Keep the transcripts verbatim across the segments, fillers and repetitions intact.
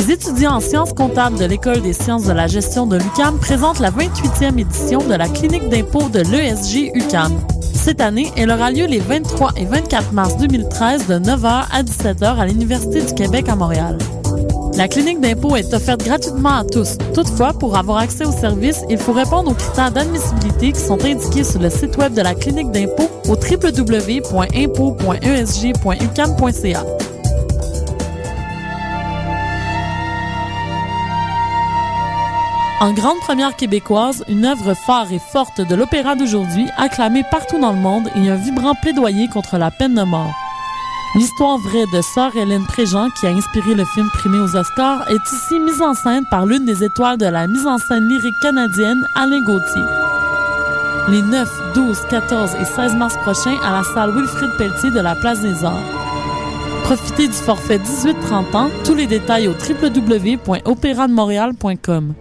Les étudiants en sciences comptables de l'École des sciences de la gestion de l'U Q A M présentent la vingt-huitième édition de la clinique d'impôt de l'E S J U Q A M. Cette année, elle aura lieu les vingt-trois et vingt-quatre mars deux mille treize de neuf heures à dix-sept heures à l'Université du Québec à Montréal. La clinique d'impôt est offerte gratuitement à tous. Toutefois, pour avoir accès au service, il faut répondre aux critères d'admissibilité qui sont indiqués sur le site web de la clinique d'impôt au w w w point impôt point e s j point u q a m point c a. En grande première québécoise, une œuvre phare et forte de l'opéra d'aujourd'hui, acclamée partout dans le monde, et un vibrant plaidoyer contre la peine de mort. L'histoire vraie de Sœur Hélène Préjean, qui a inspiré le film primé aux Oscars, est ici mise en scène par l'une des étoiles de la mise en scène lyrique canadienne, Alain Gauthier. Les neuf, douze, quatorze et seize mars prochains à la salle Wilfrid Pelletier de la Place des Arts. Profitez du forfait dix-huit trente ans. Tous les détails au w w w point opéra de montréal point com.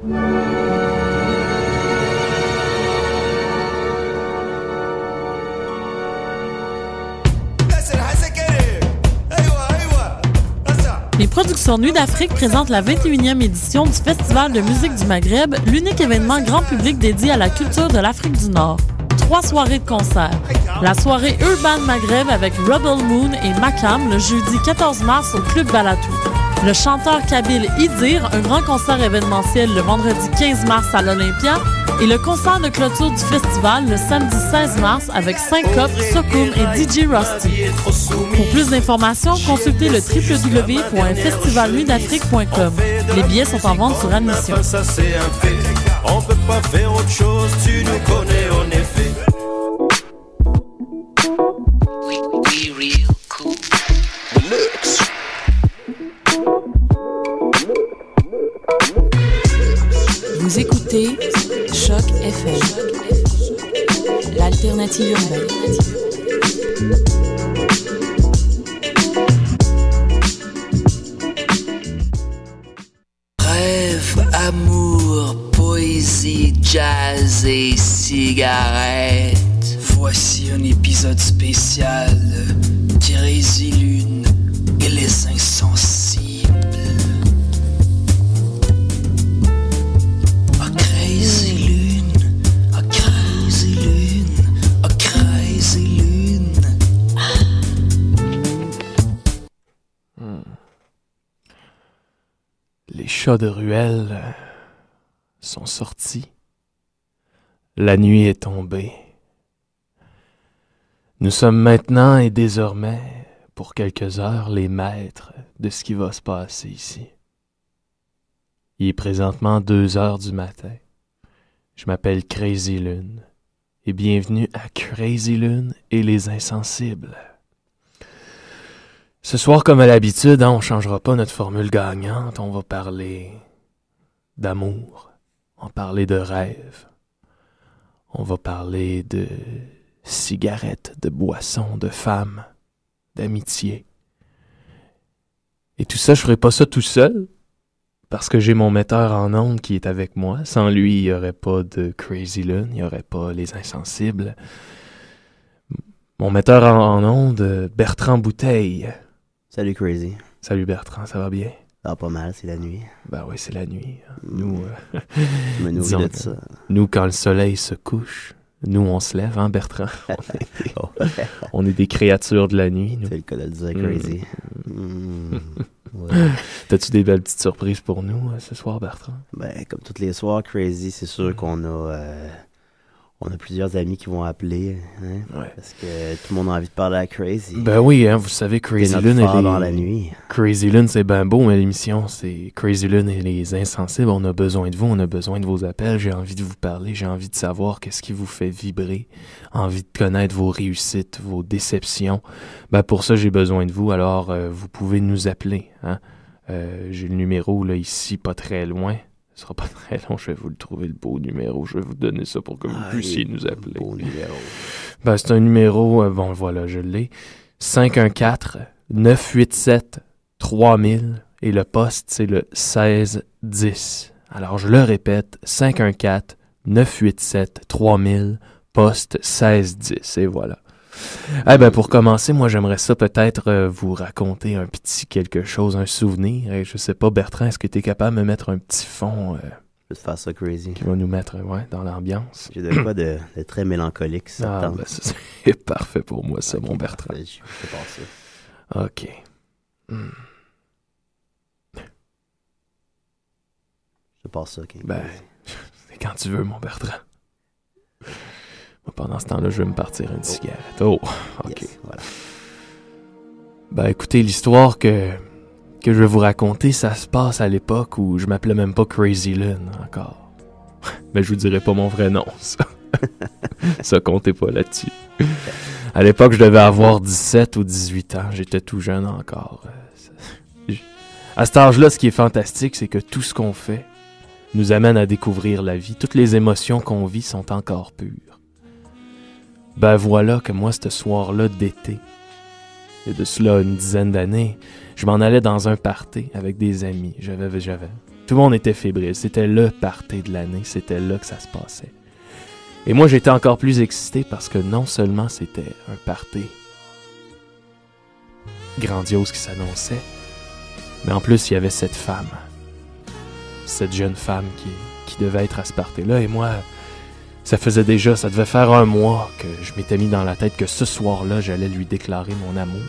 Les productions Nuit d'Afrique présentent la vingt et unième édition du Festival de musique du Maghreb, l'unique événement grand public dédié à la culture de l'Afrique du Nord. Trois soirées de concerts. La soirée Urban Maghreb avec Rebel Moon et Makam le jeudi quatorze mars au Club Balatou. Le chanteur kabyle Idir, un grand concert événementiel le vendredi quinze mars à l'Olympia, et le concert de clôture du festival le samedi seize mars avec Syncope, Sokoum et D J Rusty. Pour plus d'informations, consultez le w w w point festival nuit d'afrique point com. Les billets sont en vente sur admission. Ça c'est un fait. On peut pas faire autre chose, tu nous connais en effet. We, we real cool. Deluxe. Vous écoutez Choc F M, l'alternative urbaine. Rêve, amour, poésie, jazz et cigarettes. Voici un épisode spécial Crazy Lune et les insensibles. Oh Crazy Lune, oh Crazy Lune, oh Crazy Lune. Hmm. Les chats de ruelle sont sortis. La nuit est tombée. Nous sommes maintenant et désormais, pour quelques heures, les maîtres de ce qui va se passer ici. Il est présentement deux heures du matin. Je m'appelle Crazy Lune et bienvenue à Crazy Lune et les insensibles. Ce soir, comme à l'habitude, hein, on ne changera pas notre formule gagnante. On va parler d'amour, on va parler de rêve, on va parler de cigarettes, de boissons, de femmes, d'amitié. Et tout ça, je ferai pas ça tout seul, parce que j'ai mon metteur en ondes qui est avec moi. Sans lui, il n'y aurait pas de Crazy Lune, il n'y aurait pas les insensibles. Mon metteur en ondes, Bertrand Bouteille. Salut Crazy. Salut Bertrand, ça va bien? Ah, pas mal, c'est la nuit. Ben oui, c'est la nuit. Nous, euh, Je me nourris disons, de ça. Nous, quand le soleil se couche, nous, on se lève, hein, Bertrand? On est des, Oh. on est des créatures de la nuit, nous. C'est le cas de le dire, Mm. Crazy. Mm. Ouais. T'as-tu des belles petites surprises pour nous euh, ce soir, Bertrand? Ben, comme tous les soirs, Crazy, c'est sûr qu'on a, euh, on a plusieurs amis qui vont appeler, hein, Ouais. parce que tout le monde a envie de parler à Crazy. Ben oui, hein, vous savez, C'est Crazy notre Lune, phare elle dans est... la nuit. Crazy Lune, c'est ben beau, mais l'émission, c'est Crazy Lune et les insensibles. On a besoin de vous, on a besoin de vos appels. J'ai envie de vous parler, j'ai envie de savoir qu'est-ce qui vous fait vibrer, envie de connaître vos réussites, vos déceptions. Ben pour ça, j'ai besoin de vous, alors euh, vous pouvez nous appeler, hein. Euh, j'ai le numéro, là, ici, pas très loin. Ce sera pas très long, je vais vous le trouver, le beau numéro. Je vais vous donner ça pour que vous Ah, puissiez il- nous appeler. Beau numéro. Ben, c'est un numéro, euh, bon, voilà, je l'ai. cinq un quatre, neuf huit sept, trois mille et le poste, c'est le seize dix. Alors, je le répète, cinq un quatre, neuf huit sept, trois mille, poste seize dix, et voilà. Eh ben, pour commencer, moi, j'aimerais ça peut-être euh, vous raconter un petit quelque chose, un souvenir. Et je sais pas, Bertrand, est-ce que tu es capable de me mettre un petit fond euh, Je vais te faire ça crazy. qui va nous mettre ouais, dans l'ambiance? J'ai de quoi de, de très mélancolique, ça Ah, tente. ben, ça, c'est parfait pour moi, ça, Ok, mon Bertrand. parfait, Je je te passe ça. OK. Hmm. Je te passe ça, King. Ben, c'est quand tu veux, mon Bertrand. Moi, pendant ce temps-là, je vais me partir une cigarette. Oh, OK. Yes, voilà. Ben, écoutez, l'histoire que, que je vais vous raconter, ça se passe à l'époque où je m'appelais même pas Crazy Lune encore. Mais je vous dirai pas mon vrai nom, ça. Ça, comptez pas là-dessus. À l'époque, je devais avoir dix-sept ou dix-huit ans. J'étais tout jeune encore. À cet âge-là, ce qui est fantastique, c'est que tout ce qu'on fait nous amène à découvrir la vie. Toutes les émotions qu'on vit sont encore pures. Ben voilà que moi, ce soir-là d'été, il y a de cela une dizaine d'années, je m'en allais dans un party avec des amis. J'avais, j'avais. Tout le monde était fébrile. C'était le party de l'année. C'était là que ça se passait. Et moi, j'étais encore plus excité parce que non seulement c'était un party grandiose qui s'annonçait, mais en plus, il y avait cette femme. Cette jeune femme qui, qui devait être à ce party-là. Et moi, ça faisait déjà, ça devait faire un mois que je m'étais mis dans la tête que ce soir-là, j'allais lui déclarer mon amour.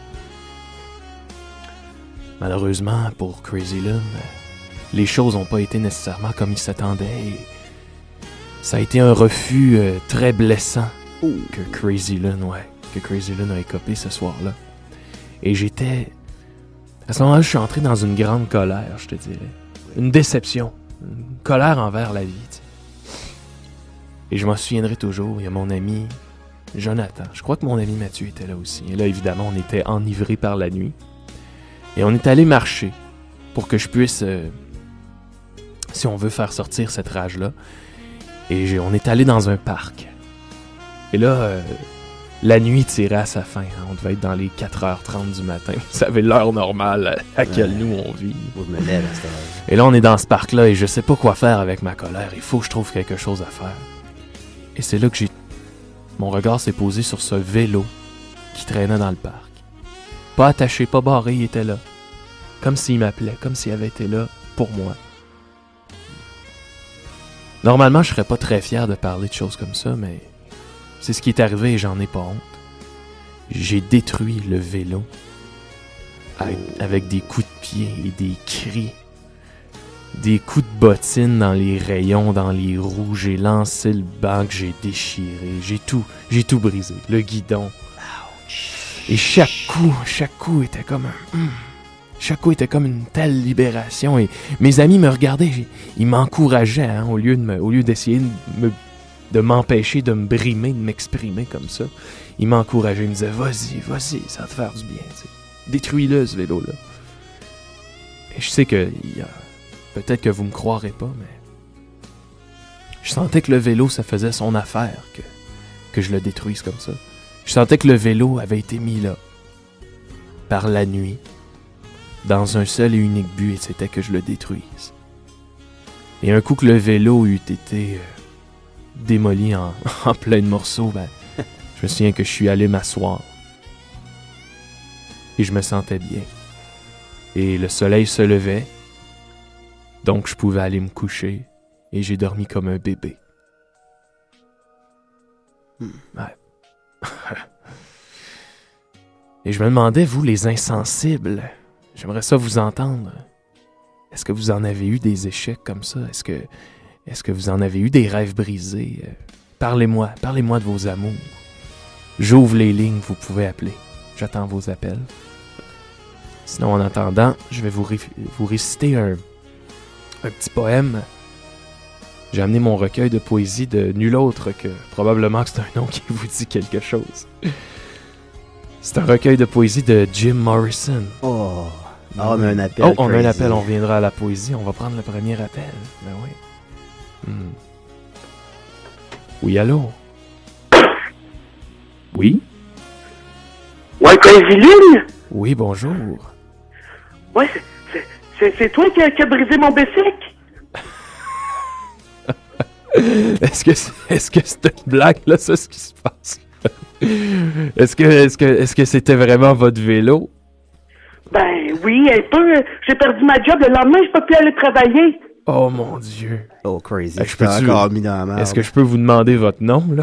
Malheureusement, pour Crazy Lune, les choses n'ont pas été nécessairement comme il s'attendait. Et ça a été un refus euh, très blessant que Crazy Lune, ouais, que Crazy Lune a écopé ce soir-là. Et j'étais... À ce moment-là, je suis entré dans une grande colère, je te dirais. Une déception. Une colère envers la vie, tu sais. Et je m'en souviendrai toujours, il y a mon ami Jonathan. Je crois que mon ami Mathieu était là aussi. Et là, évidemment, on était enivrés par la nuit. Et on est allé marcher pour que je puisse, euh, si on veut, faire sortir cette rage-là. Et j'ai, on est allé dans un parc. Et là, euh, la nuit tirait à sa fin. Hein. On devait être dans les quatre heures trente du matin. Vous savez, l'heure normale à laquelle Ouais. nous, on vit. Moi, je me lève à cette heure. Et là, on est dans ce parc-là et je sais pas quoi faire avec ma colère. Il faut que je trouve quelque chose à faire. Et c'est là que j'ai... Mon regard s'est posé sur ce vélo qui traînait dans le parc. Pas attaché, pas barré, il était là. Comme s'il m'appelait, comme s'il avait été là pour moi. Normalement, je serais pas très fier de parler de choses comme ça, mais c'est ce qui est arrivé et j'en ai pas honte. J'ai détruit le vélo avec, avec des coups de pied et des cris. Des coups de bottine dans les rayons, dans les roues. J'ai lancé le banc que j'ai déchiré. J'ai tout, j'ai tout brisé. Le guidon. Et chaque coup, chaque coup était comme un... Mm, chaque coup était comme une telle libération. Et mes amis me regardaient. j'ai- Ils m'encourageaient, hein, au lieu de me, au lieu d'essayer de, me, de m'empêcher de me brimer, de m'exprimer comme ça. Ils m'encourageaient. Ils me disaient, vas-y, vas-y, ça va te faire du bien. T'sais. Détruis-le, ce vélo-là. Et je sais que... Il y a... Peut-être que vous me croirez pas, mais... Je sentais que le vélo, ça faisait son affaire, que, que je le détruise comme ça. Je sentais que le vélo avait été mis là, par la nuit, dans un seul et unique but, et c'était que je le détruise. Et un coup que le vélo eût été euh, démoli en, en plein de morceaux, ben, je me souviens que je suis allé m'asseoir. Et je me sentais bien. Et le soleil se levait, donc je pouvais aller me coucher, et j'ai dormi comme un bébé. Ouais. Et je me demandais, vous, les insensibles, j'aimerais ça vous entendre. Est-ce que vous en avez eu des échecs comme ça? Est-ce que, est-ce que vous en avez eu des rêves brisés? Euh, Parlez-moi, parlez-moi de vos amours. J'ouvre les lignes, vous pouvez appeler. J'attends vos appels. Sinon, en attendant, je vais vous, ré- vous réciter un, un petit poème. J'ai amené mon recueil de poésie de nul autre que... Probablement que c'est un nom qui vous dit quelque chose. C'est un recueil de poésie de Jim Morrison. Oh, ah, on a un appel. Oh, on a un crazy. appel, on reviendra à la poésie. On va prendre le premier appel. Ben oui. Hmm. Oui, allô? Oui? Ouais, Crazy Lune? Oui, bonjour. Ouais, c'est- c'est- c'est c'est toi qui a, qui a brisé mon bicycle? Est-ce que c'est, est-ce que c'est une blague, là, ça, ce qui se passe? Est-ce que est-ce que est-ce que c'était vraiment votre vélo? Ben oui, un peu. J'ai perdu ma job. Le lendemain, je peux plus aller travailler. Oh mon Dieu. Oh, crazy. Eh, Je je suis peux-tu- encore mis dans la merde. Est-ce que je peux vous demander votre nom, là?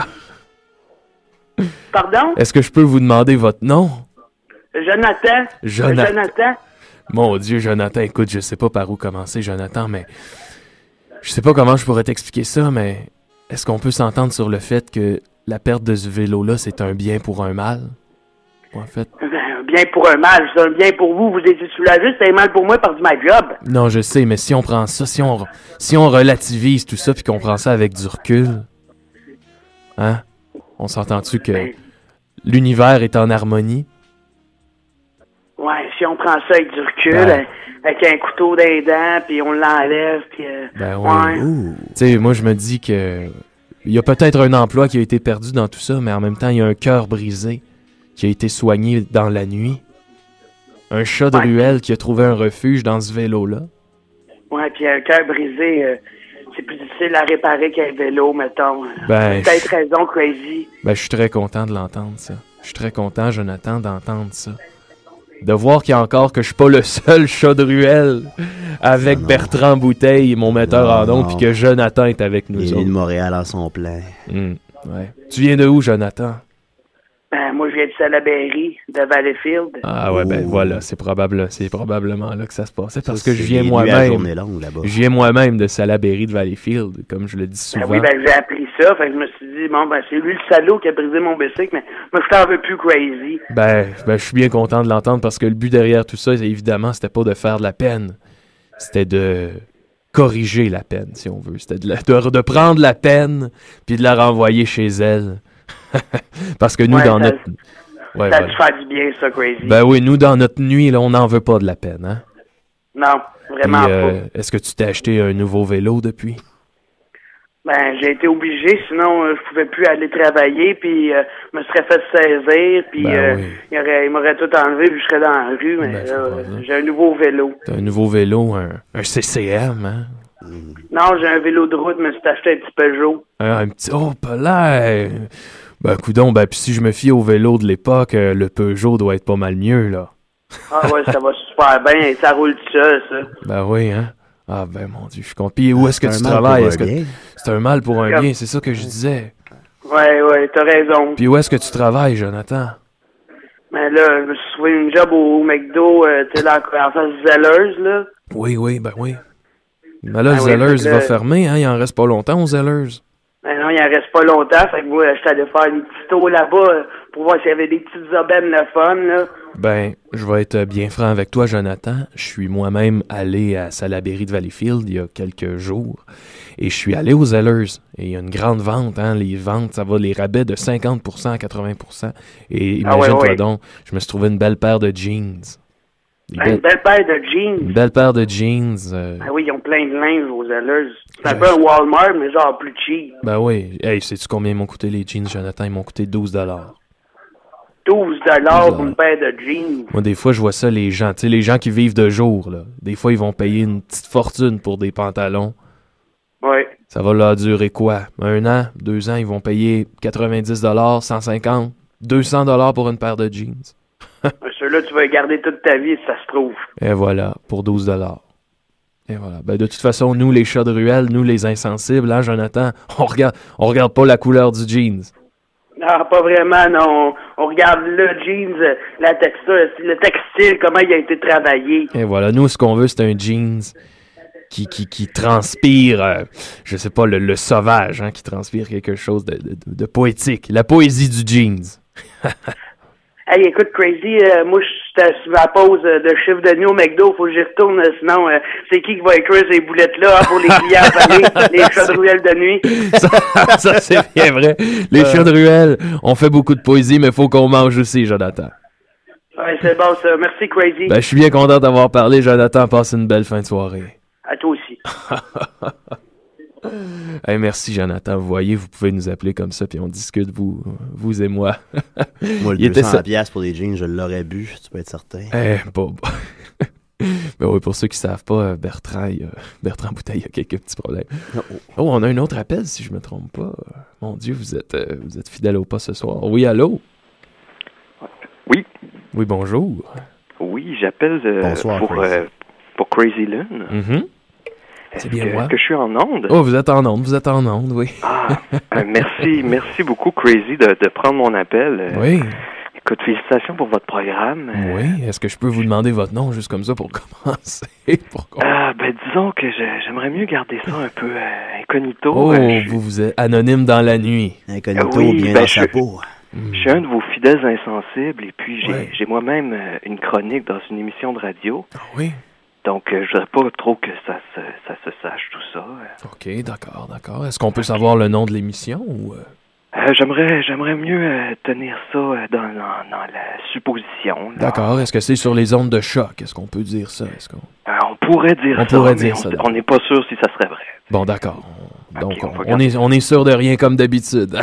Pardon? Est-ce que je peux vous demander votre nom? Jonathan. Jonathan. Jonathan. Mon Dieu, Jonathan, écoute, je sais pas par où commencer, Jonathan, mais je sais pas comment je pourrais t'expliquer ça, mais est-ce qu'on peut s'entendre sur le fait que la perte de ce vélo-là, c'est un bien pour un mal? Ou en fait, Ben, un bien pour un mal. C'est un bien pour vous. Vous étiez soulagé. C'est un mal pour moi par ma job. non, je sais, mais si on prend ça, si on, si on relativise tout ça puis qu'on prend ça avec du recul, hein? On s'entend-tu que Ben, l'univers est en harmonie? ouais, si on prend ça avec du recul, Ben. euh, avec un couteau dans les dents, puis on l'enlève, puis... euh, Ben oui. ouais. Ouh. Tu sais, moi, je me dis que il y a peut-être un emploi qui a été perdu dans tout ça, mais en même temps, il y a un cœur brisé qui a été soigné dans la nuit. Un chat de Ouais. ruelle qui a trouvé un refuge dans ce vélo-là. Ouais, puis un cœur brisé, euh, c'est plus difficile à réparer qu'un vélo, mettons. Ben, T'as peut-être raison, Crazy. Ben, je suis très content de l'entendre, ça. Je suis très content, Jonathan, d'entendre ça. De voir qu'il y a encore que je suis pas le seul chat de ruelle avec Non. Bertrand Bouteille, mon metteur en Non. ondes, puis que Jonathan est avec nous Il est venu de autres. Montréal en son plein. Hum, ouais. Tu viens de où, Jonathan? Ben, moi, je viens de Salaberry, de Valleyfield. Ah ouais, ben Oh. voilà, c'est probable, c'est probablement là que ça se passait, parce Ça, que je c'est viens des nuits à moi-même. journée longue là-bas. Je viens moi-même de Salaberry de Valleyfield, comme je le dis Ben souvent. oui, ben, j'ai appris ça, fait que je me suis dit, bon, ben, c'est lui le salaud qui a brisé mon bicycle, mais moi, je t'en veux plus, Crazy. Ben, ben, je suis bien content de l'entendre parce que le but derrière tout ça, c'est- évidemment, c'était pas de faire de la peine. C'était de corriger la peine, si on veut. C'était de, la- de, de prendre la peine puis de la renvoyer chez elle. Parce que nous, Ouais, dans ça- notre... Ouais, Ça a voilà. dû faire du bien, ça, Crazy. Ben oui, nous, dans notre nuit, là, on n'en veut pas de la peine, hein? Non, vraiment Puis, euh, pas. est-ce que tu t'es acheté un nouveau vélo depuis? Ben, j'ai été obligé, sinon, euh, je pouvais plus aller travailler, puis euh, je me serais fait saisir, puis Ben euh, oui. il, aurait- il m'aurait tout enlevé, puis je serais dans la rue, mais Ben, là, c'est pas euh, vrai. j'ai un nouveau vélo. T'as un nouveau vélo, un, un C C M, hein? Non, j'ai un vélo de route, mais je me suis acheté un petit Peugeot. Un, un petit... Oh, palais! Ben, coudonc, ben, puis si je me fie au vélo de l'époque, euh, le Peugeot doit être pas mal mieux, là. Ah ouais, ça va super bien, ça roule tout seul, ça. Ben oui, hein? Ah, ben, mon Dieu, je suis content. Puis où est-ce que C'est tu un mal travailles? pour Est-ce un que... bien. C'est un mal pour un Comme- bien, c'est ça que je disais. Ouais, ouais, t'as raison. Puis où est-ce que tu travailles, Jonathan? Mais là, je me suis trouvé une job au McDo, euh, tu sais, là, en face de Zellers, là. Oui, oui, ben oui. Ben là, Ah oui, Zellers fait que va là- fermer, hein? Il en reste pas longtemps aux Zellers. Ben non, il en reste pas longtemps, fait que moi, j'étais allé faire une petite tour là-bas euh, pour voir s'il y avait des petites aubaines le fun, là. Ben, je vais être bien franc avec toi, Jonathan. Je suis moi-même allé à Salaberry de Valleyfield il y a quelques jours. Et je suis allé aux Zellers. Et il y a une grande vente, hein. Les ventes, ça va les rabais de cinquante pour cent à quatre-vingts pour cent. Et Ah ouais, imagine-toi ouais. donc, je me suis trouvé une belle paire de jeans. Des Ben, une belles- belle paire de jeans. Une belle paire de jeans. euh, Ah oui, ils ont plein de linge aux Zellers. C'est un Ouais. peu un Walmart, mais genre plus cheap. Ben oui. Hey, sais-tu combien ils m'ont coûté les jeans, Jonathan? Ils m'ont coûté douze dollars. douze dollars pour une paire de jeans. Moi, des fois, je vois ça, les gens. Tu sais, les gens qui vivent de jour, là. Des fois, ils vont payer une petite fortune pour des pantalons. Ouais. Ça va leur durer quoi? Un an? Deux ans? Ils vont payer quatre-vingt-dix dollars, cent cinquante, deux cents dollars pour une paire de jeans. Ceux-là, tu vas les garder toute ta vie, si ça se trouve. Et voilà, pour douze dollars. Et voilà. Ben, de toute façon, nous, les chats de ruelle, nous, les insensibles, hein, Jonathan, on regarde, on regarde pas la couleur du jeans. Non, pas vraiment, non. On regarde le jeans, euh, la texture, le textile, comment il a été travaillé. Et voilà, nous, ce qu'on veut, c'est un jeans qui, qui, qui transpire, euh, je sais pas, le, le sauvage, hein, qui transpire quelque chose de, de, de poétique. La poésie du jeans. Hey, écoute, Crazy, euh, moi, je suis sur ma pause euh, de chiffre de nuit au McDo, faut que j'y retourne, euh, sinon, euh, c'est qui qui va écrire ces boulettes-là hein, pour les clients salés, les chats de ruelle de nuit? Ça, ça, c'est bien vrai. Les chats de ruelle, on fait beaucoup de poésie, mais faut qu'on mange aussi, Jonathan. Ouais, c'est bon, ça. Merci, Crazy. Ben, je suis bien content d'avoir parlé, Jonathan. Passe une belle fin de soirée. À toi aussi. Hey, merci, Jonathan. Vous voyez, vous pouvez nous appeler comme ça, puis on discute, vous, vous et moi. Moi, le Il était deux cents ça- piastres pour des jeans, je l'aurais bu, tu peux être certain. Eh, bon, bon. Ben oui, pour ceux qui ne savent pas, euh, Bertrand, il y a- Bertrand Bouteille a quelques petits problèmes. Oh, on a un autre appel, si je me trompe pas. Mon Dieu, vous êtes, euh, vous êtes fidèle au pas ce soir. Oui, allô? Oui. Oui, bonjour. Oui, j'appelle euh, Bonsoir, pour, Crazy. euh, pour Crazy Lune. Mhm. Est-ce C'est bien que, moi. est-ce que je suis en onde? Oh, vous êtes en onde, vous êtes en onde, oui. Ah, euh, merci, merci beaucoup, Crazy, de, de prendre mon appel. Euh, Oui, Écoute, félicitations pour votre programme. Euh, oui. Est-ce que je peux vous demander votre nom juste comme ça pour commencer? Pour qu'on- Ah, ben disons que je- j'aimerais mieux garder ça un peu euh, incognito. Oh, Euh, je, vous, vous êtes anonyme dans la nuit. Incognito, Ah oui, bien ben, dans je- sa peau. je suis un de vos fidèles insensibles et puis j'ai Ouais. j'ai moi-même euh, une chronique dans une émission de radio. Ah oui? Donc, euh, je voudrais pas trop que ça se, ça se sache, tout ça. Euh, OK, d'accord, d'accord. Est-ce qu'on peut savoir le nom de l'émission ou... euh? Euh, j'aimerais j'aimerais mieux euh, tenir ça euh, dans, dans, dans la supposition. là. D'accord. Est-ce que c'est sur les ondes de choc? Est-ce qu'on peut dire ça? Est-ce qu'on... Euh, on pourrait dire On ça, pourrait mais dire on- ça, on n'est pas sûr si ça serait vrai. Bon, d'accord. On- Donc, Ok, on on, va on garder est, on est sûr de rien comme d'habitude.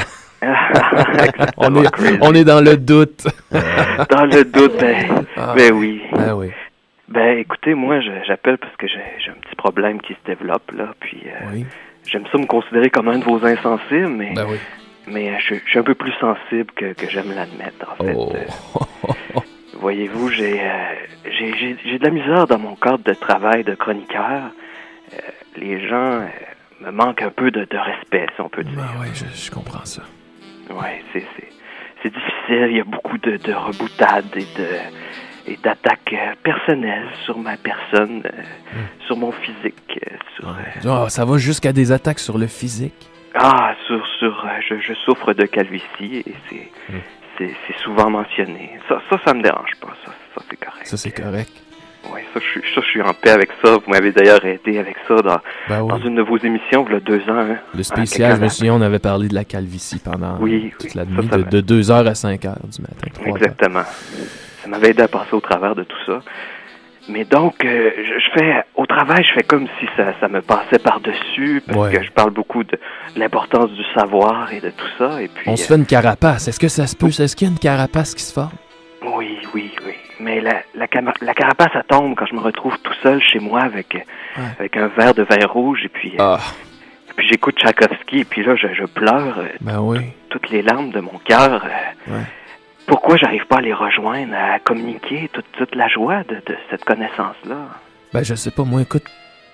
on, Exactement, est, Crazy. on est dans le doute. Dans le doute, ben, Ah. ben oui. Ben oui. Ben écoutez, moi je- j'appelle parce que j'ai j'ai un petit problème qui se développe là, puis euh, Oui. j'aime ça me considérer comme un de vos insensibles, mais Ben oui. mais euh, je, je suis un peu plus sensible que, que j'aime l'admettre en fait. Oh. Euh, Voyez-vous, j'ai, euh, j'ai j'ai j'ai de la misère dans mon cadre de travail de chroniqueur. Euh, les gens euh, me manquent un peu de, de respect, si on peut dire. Ben oui, je, je comprends ça. Ouais, c'est c'est c'est difficile. Il y a beaucoup de, de reboutades et de et d'attaques euh, personnelles sur ma personne, euh, sur mon physique, euh, sur euh, Ah, ça va jusqu'à des attaques sur le physique. ah sur sur euh, je, je souffre de calvitie et c'est Mm. c'est c'est souvent mentionné. Ça ça ça me dérange pas. Ça ça c'est correct. Ça, c'est correct. Ouais, ça je suis ça je suis en paix avec ça. Vous m'avez d'ailleurs aidé avec ça dans Ben dans oui. une de vos émissions il y a deux ans. Hein. Le Ah, spécial, je quelqu'un me souviens, on avait parlé de la calvitie pendant Oui, toute oui, la ça, nuit, ça de, va. de deux heures à cinq heures du matin. trois heures. Exactement. Ça m'avait aidé à passer au travers de tout ça. Mais donc, euh, je, je fais au travail, je fais comme si ça, ça me passait par-dessus, parce Ouais. que je parle beaucoup de l'importance du savoir et de tout ça. Et puis, On se euh, fait une carapace. Est-ce que ça se peut? Est-ce qu'il y a une carapace qui se forme? oui, oui, oui. Mais la, la, cama- la carapace, ça tombe quand je me retrouve tout seul chez moi avec, euh, avec un verre de vin rouge et puis, euh, Ah, et puis j'écoute Tchaïkovski et puis là, je, je pleure euh, ben oui. toutes les larmes de mon cœur. euh, Ouais. Pourquoi j'arrive pas à les rejoindre, à communiquer toute, toute la joie de, de cette connaissance-là? Ben, je sais pas, moi, écoute,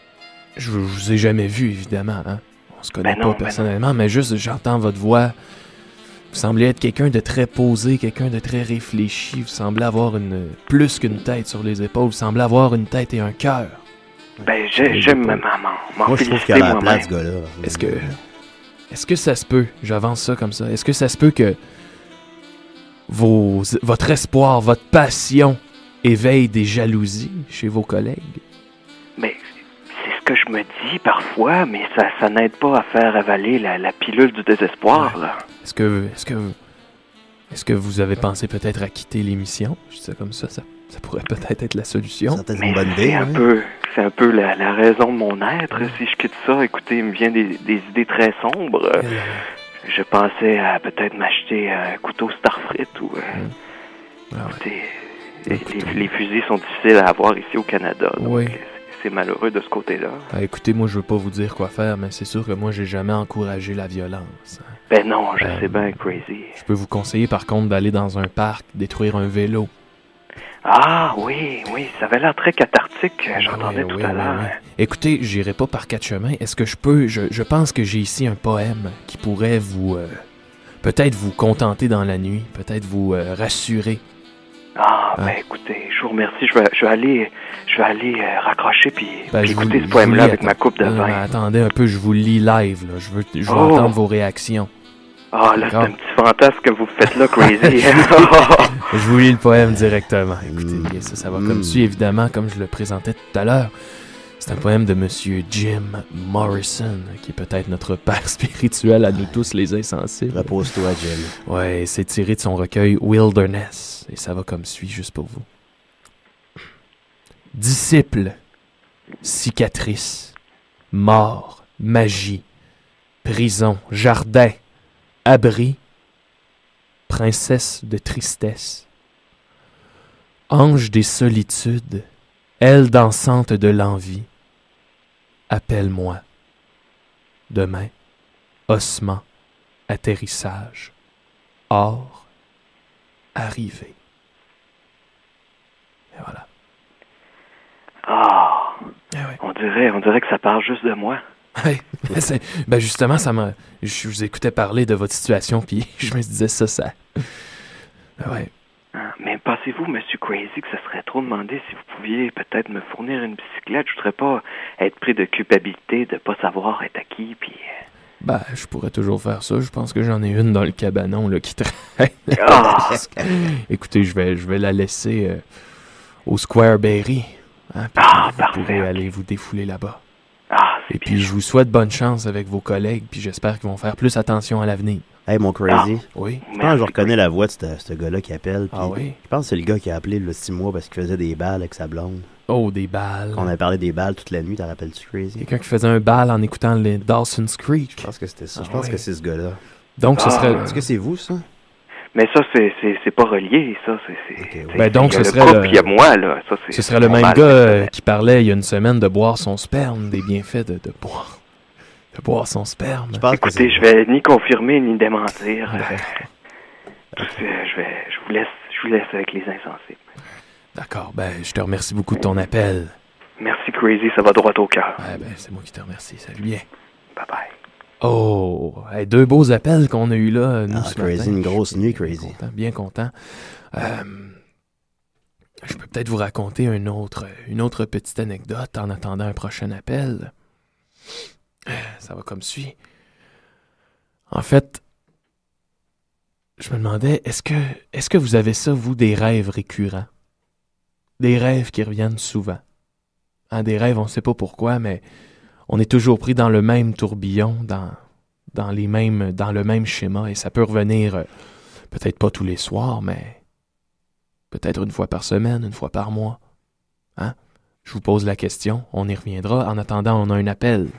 je, je vous ai jamais vu, évidemment, hein. On se connaît Ben non, pas ben personnellement, mais juste, j'entends votre voix. Vous semblez être quelqu'un de très posé, quelqu'un de très réfléchi. Vous semblez avoir une plus qu'une tête sur les épaules. Vous semblez avoir une tête et un cœur. Ben, j'ai- j'aime ma maman. M'en Moi, je trouve féliciter qu'il a la moi-même. place, ce gars-là. Est-ce que... Est-ce que ça se peut, j'avance ça comme ça, est-ce que ça se peut que vos, votre espoir, votre passion éveille des jalousies chez vos collègues? Mais c'est ce que je me dis parfois, mais ça, ça n'aide pas à faire avaler la, la pilule du désespoir, là. Est-ce que, est-ce que, est-ce que vous avez pensé peut-être à quitter l'émission? Je dis ça comme ça, ça, ça pourrait peut-être être la solution. Ça, c'est Mais une bonne idée. c'est un hein. peu, c'est un peu la, la raison de mon être. Si je quitte ça, écoutez, il me vient des, des idées très sombres. Eh là, Je pensais à peut-être m'acheter un couteau Starfrit ou... euh, ah ouais. écoutez, Un les, couteau. les- les fusils sont difficiles à avoir ici au Canada. Donc Oui. c'est- c'est malheureux de ce côté-là. Ah, écoutez, moi, je veux pas vous dire quoi faire, mais c'est sûr que moi, j'ai jamais encouragé la violence. hein. Ben non, je Euh, sais bien, Crazy. Je peux vous conseiller, par contre, d'aller dans un parc, détruire un vélo. Ah oui, oui, ça avait l'air très cathartique, j'entendais Oui, tout oui, à oui, l'heure. oui. Écoutez, j'irai pas par quatre chemins. Est-ce que je peux... Je, je pense que j'ai ici un poème qui pourrait vous... euh, peut-être vous contenter dans la nuit, peut-être vous euh, rassurer. Ah, Hein? ben écoutez, je vous remercie, je vais, je vais aller, je vais aller euh, raccrocher puis, Ben, puis je vous- écouter je ce vous poème-là lis, avec ma coupe de attends- vin. euh, attendez un peu, je vous lis live. Là. Je veux, je veux Oh. entendre vos réactions. Ah, là, c'est D'accord. un petit fantasme que vous faites là, Crazy. Je vous lis le poème directement. Écoutez, Mm. bien, ça, ça va Mm. comme suit, évidemment, comme je le présentais tout à l'heure. C'est un poème de Monsieur Jim Morrison, qui est peut-être notre père spirituel à nous tous les insensibles. Repose-toi, Jim. Ouais, c'est tiré de son recueil Wilderness, et ça va comme suit, juste pour vous. Disciple, cicatrice, mort, magie, prison, jardin, abri, princesse de tristesse, ange des solitudes, aile dansante de l'envie, appelle-moi. Demain, ossement, atterrissage, or, arrivée. Et voilà. Ah, Eh ouais. on dirait, on dirait que ça parle juste de moi. Ouais, c'est- ben justement, ça m'a. Je vous écoutais parler de votre situation, puis je me disais ça, ça. Ben ouais. Ah, mais pensez-vous, Monsieur Crazy, que ça serait trop demandé si vous pouviez peut-être me fournir une bicyclette? Je voudrais pas être pris de culpabilité de pas savoir être à qui, puis... euh, Ben, je pourrais toujours faire ça. Je pense que j'en ai une dans le cabanon là, qui traîne. Ah! Écoutez, je vais, je vais la laisser euh, au Square Berry. Hein, puis Ah, vous parfait, pourrez ok. aller vous défouler là-bas. Ah, c'est Et bien. puis, je vous souhaite bonne chance avec vos collègues, puis j'espère qu'ils vont faire plus attention à l'avenir. Hey, mon Crazy. Oui. Je pense que je reconnais la voix de ce ce gars-là qui appelle. puis Ah oui? Je pense que c'est le gars qui a appelé le six mois parce qu'il faisait des balles avec sa blonde. Oh, des balles. On avait parlé des balles toute la nuit, t'en rappelles-tu, Crazy? Quelqu'un qui faisait un bal en écoutant les Dawson's Creek. Je pense que c'était ça. Ah je pense ouais. que c'est ce gars-là. Donc, ce Ah. serait. Est-ce que c'est vous, ça? Mais ça, c'est, c'est, c'est pas relié, ça. C'est, c'est, Ok, ouais. c'est- Ben donc, il y a ce le serait couple, le- il y a moi, là. Ça, c'est, Ce serait le c'est même normal, gars euh, personnel. qui parlait il y a une semaine de boire son sperme, des bienfaits de, de boire. De boire son sperme. Je pense que Écoutez, c'est- je vais ni confirmer ni démentir. Ouais. Euh, tout ce- je vais, je vous laisse, je vous laisse avec les insensés. D'accord, ben je te remercie beaucoup de ton appel. Merci, Crazy, ça va droit au cœur. Ouais, ben c'est moi qui te remercie, salut bien. Bye bye. Oh, hey, deux beaux appels qu'on a eu là, nous, Ah, ce Crazy, matin. une grosse nuit, Bien Crazy. content, bien content. Euh, je peux peut-être vous raconter une autre, une autre petite anecdote en attendant un prochain appel. Euh, Ça va comme suit. En fait, je me demandais, est-ce que, est-ce que vous avez ça, vous, des rêves récurrents? Des rêves qui reviennent souvent. Hein, des rêves, on ne sait pas pourquoi, mais on est toujours pris dans le même tourbillon, dans, dans, les mêmes, dans le même schéma, et ça peut revenir, euh, peut-être pas tous les soirs, mais peut-être une fois par semaine, une fois par mois. Hein? Je vous pose la question, on y reviendra. En attendant, on a un appel.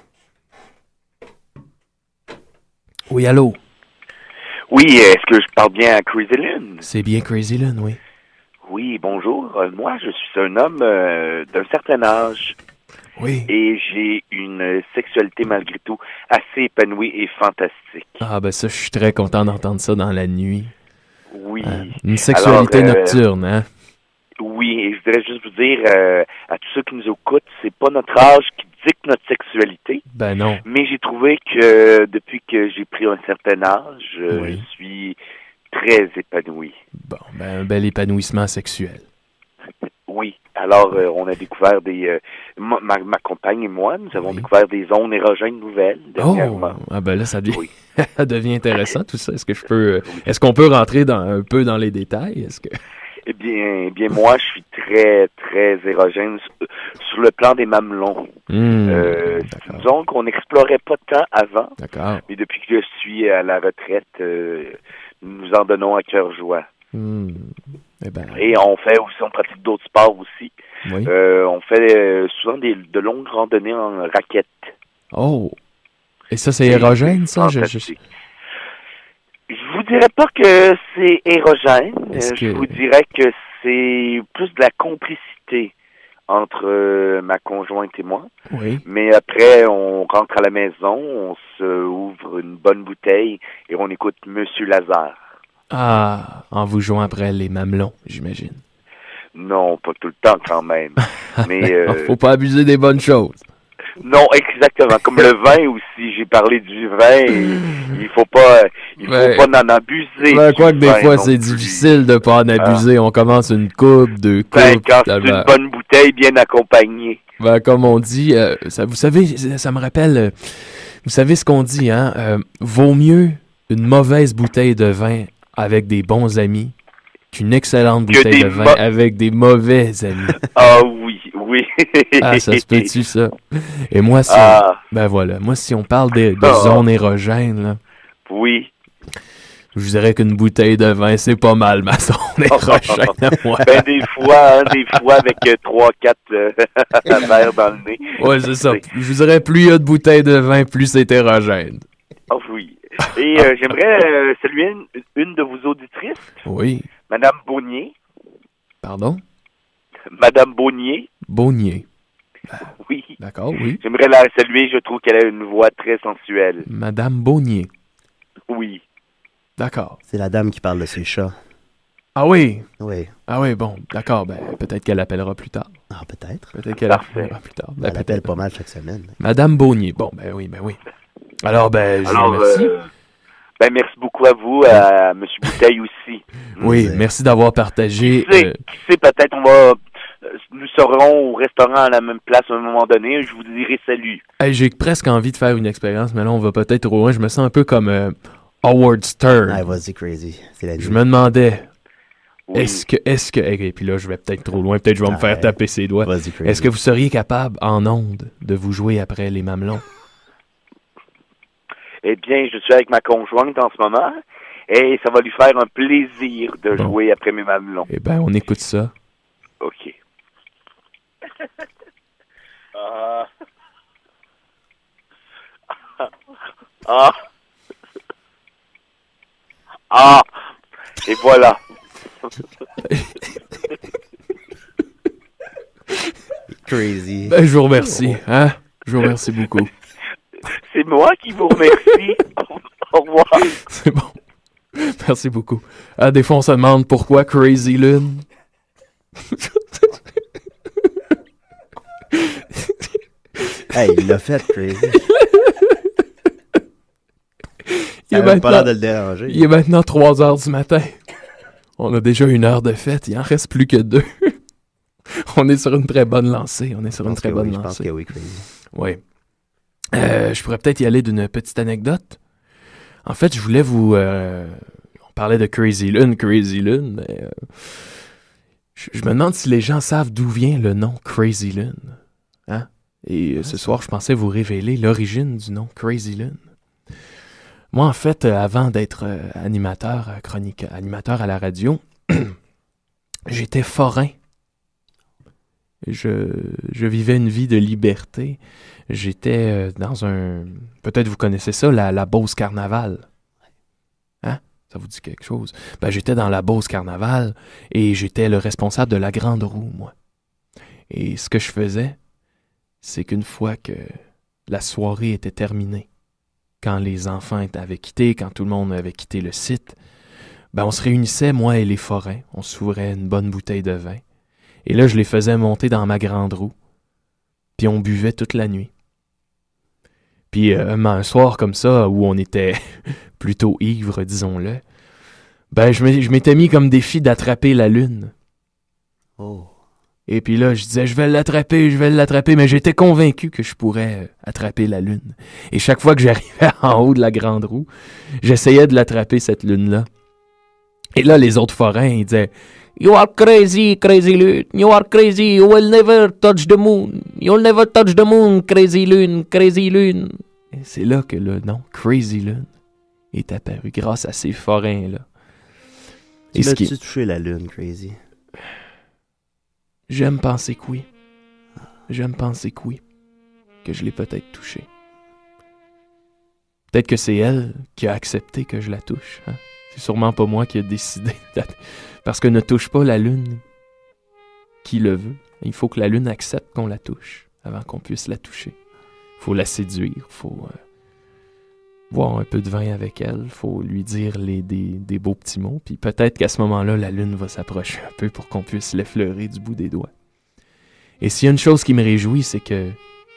Oui, allô? Oui, est-ce que je parle bien à Crazy Lune? C'est bien Crazy Lune, oui. Oui, bonjour. Euh, moi, je suis un homme euh, d'un certain âge Oui. et j'ai une sexualité malgré tout assez épanouie et fantastique. Ah, ben ça, je suis très content d'entendre ça dans la nuit. Oui. Hein? Une sexualité Alors, euh, nocturne, hein? Oui, et je voudrais juste vous dire euh, à tous ceux qui nous écoutent, c'est pas notre âge qui dicte notre sexualité, Ben non. mais j'ai trouvé que depuis que j'ai pris un certain âge, euh, Oui. je suis très épanoui. Bon, ben un bel épanouissement sexuel. Oui. Alors, euh, on a découvert des... euh, ma, ma, ma compagne et moi, nous avons Oui. découvert des zones érogènes nouvelles Oh! dernièrement. Ah ben là, ça devient, Oui. ça devient intéressant tout ça. Est-ce que je peux... euh, Est-ce qu'on peut rentrer dans, un peu dans les détails? Est-ce que... Eh bien, eh bien, moi, je suis très, très érogène sur, sur le plan des mamelons. Hmm, Euh, c'est une d'accord, zone qu'on n'explorait pas tant avant, d'accord. mais depuis que je suis à la retraite, euh, nous en donnons à cœur joie. Hmm. Eh ben, Et on fait aussi, on pratique d'autres sports aussi. oui. Euh, on fait euh, souvent des, de longues randonnées en raquette. Oh! Et ça, c'est érogène, ça? Je, je... Fantastique. Je vous dirais pas que c'est érogène. Est-ce Euh, Je que- vous dirais que c'est plus de la complicité entre euh, ma conjointe et moi. Oui. Mais après, on rentre à la maison, on se ouvre une bonne bouteille et on écoute Monsieur Lazare. Ah, en vous jouant après les mamelons, j'imagine. Non, pas tout le temps quand même. Mais euh, Faut pas abuser des bonnes choses. non, exactement. Comme le vin aussi, j'ai parlé du vin. Et il faut pas, il faut Ouais. pas en abuser. Ben, du quoi que des vin fois, non c'est plus. difficile de pas en abuser. On commence une coupe, deux coupes. Ben, quand c'est finalement. une bonne bouteille bien accompagnée. Ben, comme on dit, euh, ça, vous savez, ça, ça me rappelle, euh, vous savez ce qu'on dit, hein? euh, vaut mieux une mauvaise bouteille de vin avec des bons amis qu'une excellente Que bouteille des de vin mo- avec des mauvais amis. Ah oui, oui. Ah, ça se peut-tu, ça? Et moi, si Ah, on, ben voilà, moi, si on parle de, de Ah. zone érogène, là, oui. je vous dirais qu'une bouteille de vin, c'est pas mal ma zone érogène à moi. Ben, des fois, hein, des fois, avec euh, trois, quatre euh, verres dans le nez. Ouais, c'est ça. Je vous dirais, plus il y a de bouteilles de vin, plus c'est érogène. Ah oui. Et euh, j'aimerais euh, saluer une, une de vos auditrices, Oui. Madame Bonnier. Pardon? Madame Bonnier. Beaunier. Oui. D'accord, oui. J'aimerais la saluer, je trouve qu'elle a une voix très sensuelle. Madame Beaunier. Oui. D'accord. C'est la dame qui parle de ses chats. Ah oui? Oui. Ah oui, bon, d'accord, ben peut-être qu'elle appellera plus tard. Ah, peut-être. Peut-être qu'elle Parfait. appellera plus tard. Ben, Elle appelle pas mal chaque semaine. Madame Beaunier. Bon, ben oui, ben oui. Alors, ben, je vous Alors, remercie. euh, ben, merci beaucoup à vous, à M. Bouteille aussi. Oui, merci d'avoir partagé. Qui sait, euh, qui sait, peut-être on va... Nous serons au restaurant à la même place à un moment donné. Je vous dirai salut. hey, j'ai presque envie de faire une expérience, mais là, on va peut-être trop loin. Je me sens un peu comme euh, Howard Stern. Ah, vas-y, crazy. C'est la nuit. Je me demandais, Oui. est-ce que, est-ce que, et puis là, je vais peut-être trop loin, peut-être je vais me faire Arrête. taper ses doigts. Vas-y, crazy. Est-ce que vous seriez capable, en ondes, de vous jouer après les mamelons? Eh bien, je suis avec ma conjointe en ce moment et ça va lui faire un plaisir de Bon. jouer après mes mamelons. Eh ben, on écoute ça. OK. Ah. Ah. Ah. Et voilà. Crazy. Ben, je vous remercie, hein? Je vous remercie beaucoup. C'est moi qui vous remercie. Au revoir. C'est bon. Merci beaucoup. Ah, des fois, on se demande pourquoi Crazy Lune. Hey, il l'a fait, crazy. Il est, Ça avait pas l'air maintenant, de le déranger. il est maintenant trois heures du matin. On a déjà une heure de fête. Il en reste plus que deux. On est sur une très bonne lancée. On est sur Je une pense très que bonne oui, je pense lancée. que oui, crazy. Oui. Euh, je pourrais peut-être y aller d'une petite anecdote. En fait, je voulais vous... euh, on parlait de Crazy Lune, Crazy Lune, mais... euh, je, je me demande si les gens savent d'où vient le nom Crazy Lune. Hein? Et euh, ce soir, je pensais vous révéler l'origine du nom Crazy Lune. Moi, en fait, euh, avant d'être euh, animateur, euh, chronique, animateur à la radio, j'étais forain. Je, je vivais une vie de liberté. J'étais euh, dans un... Peut-être vous connaissez ça, la, la Beauce Carnaval. Hein? Ça vous dit quelque chose? Ben, j'étais dans la Beauce Carnaval et j'étais le responsable de la Grande Roue, moi. Et ce que je faisais, c'est qu'une fois que la soirée était terminée, quand les enfants avaient quitté, quand tout le monde avait quitté le site, ben on se réunissait, moi et les forains. On s'ouvrait une bonne bouteille de vin. Et là, je les faisais monter dans ma grande roue. Puis on buvait toute la nuit. Puis euh, un soir comme ça, où on était plutôt ivre, disons-le, ben je m'é- je m'étais mis comme défi d'attraper la lune. Oh. Et puis là, je disais, je vais l'attraper, je vais l'attraper, mais j'étais convaincu que je pourrais euh, attraper la lune. Et chaque fois que j'arrivais en haut de la grande roue, j'essayais de l'attraper, cette lune-là. Et là, les autres forains, ils disaient, You are crazy, crazy lune. You are crazy. You will never touch the moon. You'll never touch the moon, crazy lune, crazy lune. Et c'est là que le nom Crazy Lune est apparu, grâce à ces forains-là. Tu Et ce l'as-tu qui... touché la lune, crazy? J'aime penser que oui. J'aime penser que oui. Que je l'ai peut-être touchée. Peut-être que c'est elle qui a accepté que je la touche. Hein? C'est sûrement pas moi qui ai décidé. Parce que ne touche pas la lune qui le veut. Il faut que la lune accepte qu'on la touche avant qu'on puisse la toucher. Il faut la séduire. Il faut euh, boire un peu de vin avec elle. Il faut lui dire les, des, des beaux petits mots. Puis peut-être qu'à ce moment-là, la lune va s'approcher un peu pour qu'on puisse l'effleurer du bout des doigts. Et s'il y a une chose qui me réjouit, c'est que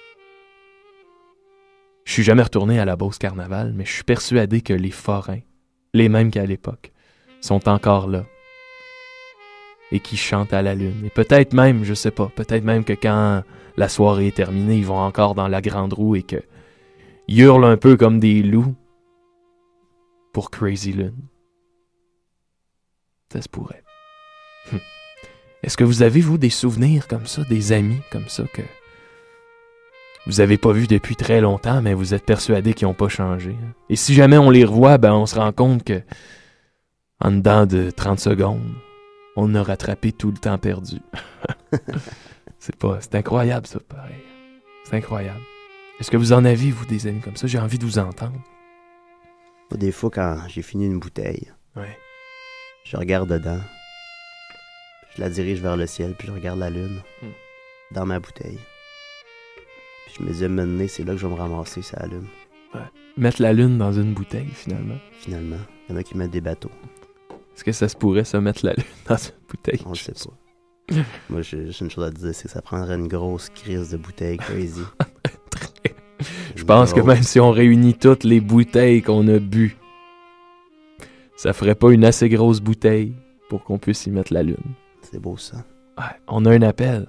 je suis jamais retourné à la Beauce Carnaval, mais je suis persuadé que les forains, les mêmes qu'à l'époque, sont encore là et qui chantent à la lune. Et peut-être même, je sais pas, peut-être même que quand la soirée est terminée, ils vont encore dans la grande roue et que ils hurlent un peu comme des loups pour Crazy Lune. Ça se pourrait. Hum. Est-ce que vous avez, vous, des souvenirs comme ça, des amis comme ça que vous avez pas vus depuis très longtemps, mais vous êtes persuadés qu'ils n'ont pas changé? Hein? Et si jamais on les revoit, ben on se rend compte que en dedans de trente secondes, on a rattrapé tout le temps perdu. c'est pas, c'est incroyable ça, pareil. C'est incroyable. Est-ce que vous en avez, vous, des amis comme ça? J'ai envie de vous entendre. Des fois, quand j'ai fini une bouteille, ouais. je regarde dedans, je la dirige vers le ciel, puis je regarde la lune. Hmm. dans ma bouteille. Puis je me disais, maintenant, c'est là que je vais me ramasser, ça allume. Ouais. Mettre la lune dans une bouteille, finalement. Finalement. Il y en a qui mettent des bateaux. Est-ce que ça se pourrait, ça, mettre la lune dans une bouteille? On le sait pas. Moi, j'ai juste une chose à te dire, c'est que ça prendrait une grosse crise de bouteille crazy. Je pense que même si on réunit toutes les bouteilles qu'on a bu, ça ferait pas une assez grosse bouteille pour qu'on puisse y mettre la lune. C'est beau, ça. Ouais, on a un appel.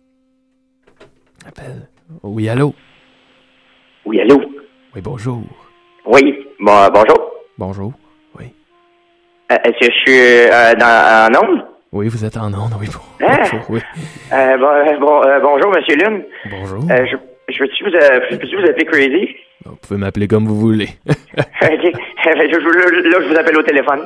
Appel. Oui, allô? Oui, allô? Oui, bonjour. Oui, bon, euh, bonjour. Bonjour, oui. Euh, est-ce que je suis euh, dans, en onde? Oui, vous êtes en onde, oui. Bon, Hein? bonjour, oui. Euh, bon, euh, bon, euh, bonjour, Monsieur Lune. Bonjour. Euh, je, je peux-tu vous, euh, peux-tu vous appeler Crazy? Vous pouvez m'appeler comme vous voulez. OK. Je, je, là, je vous appelle au téléphone.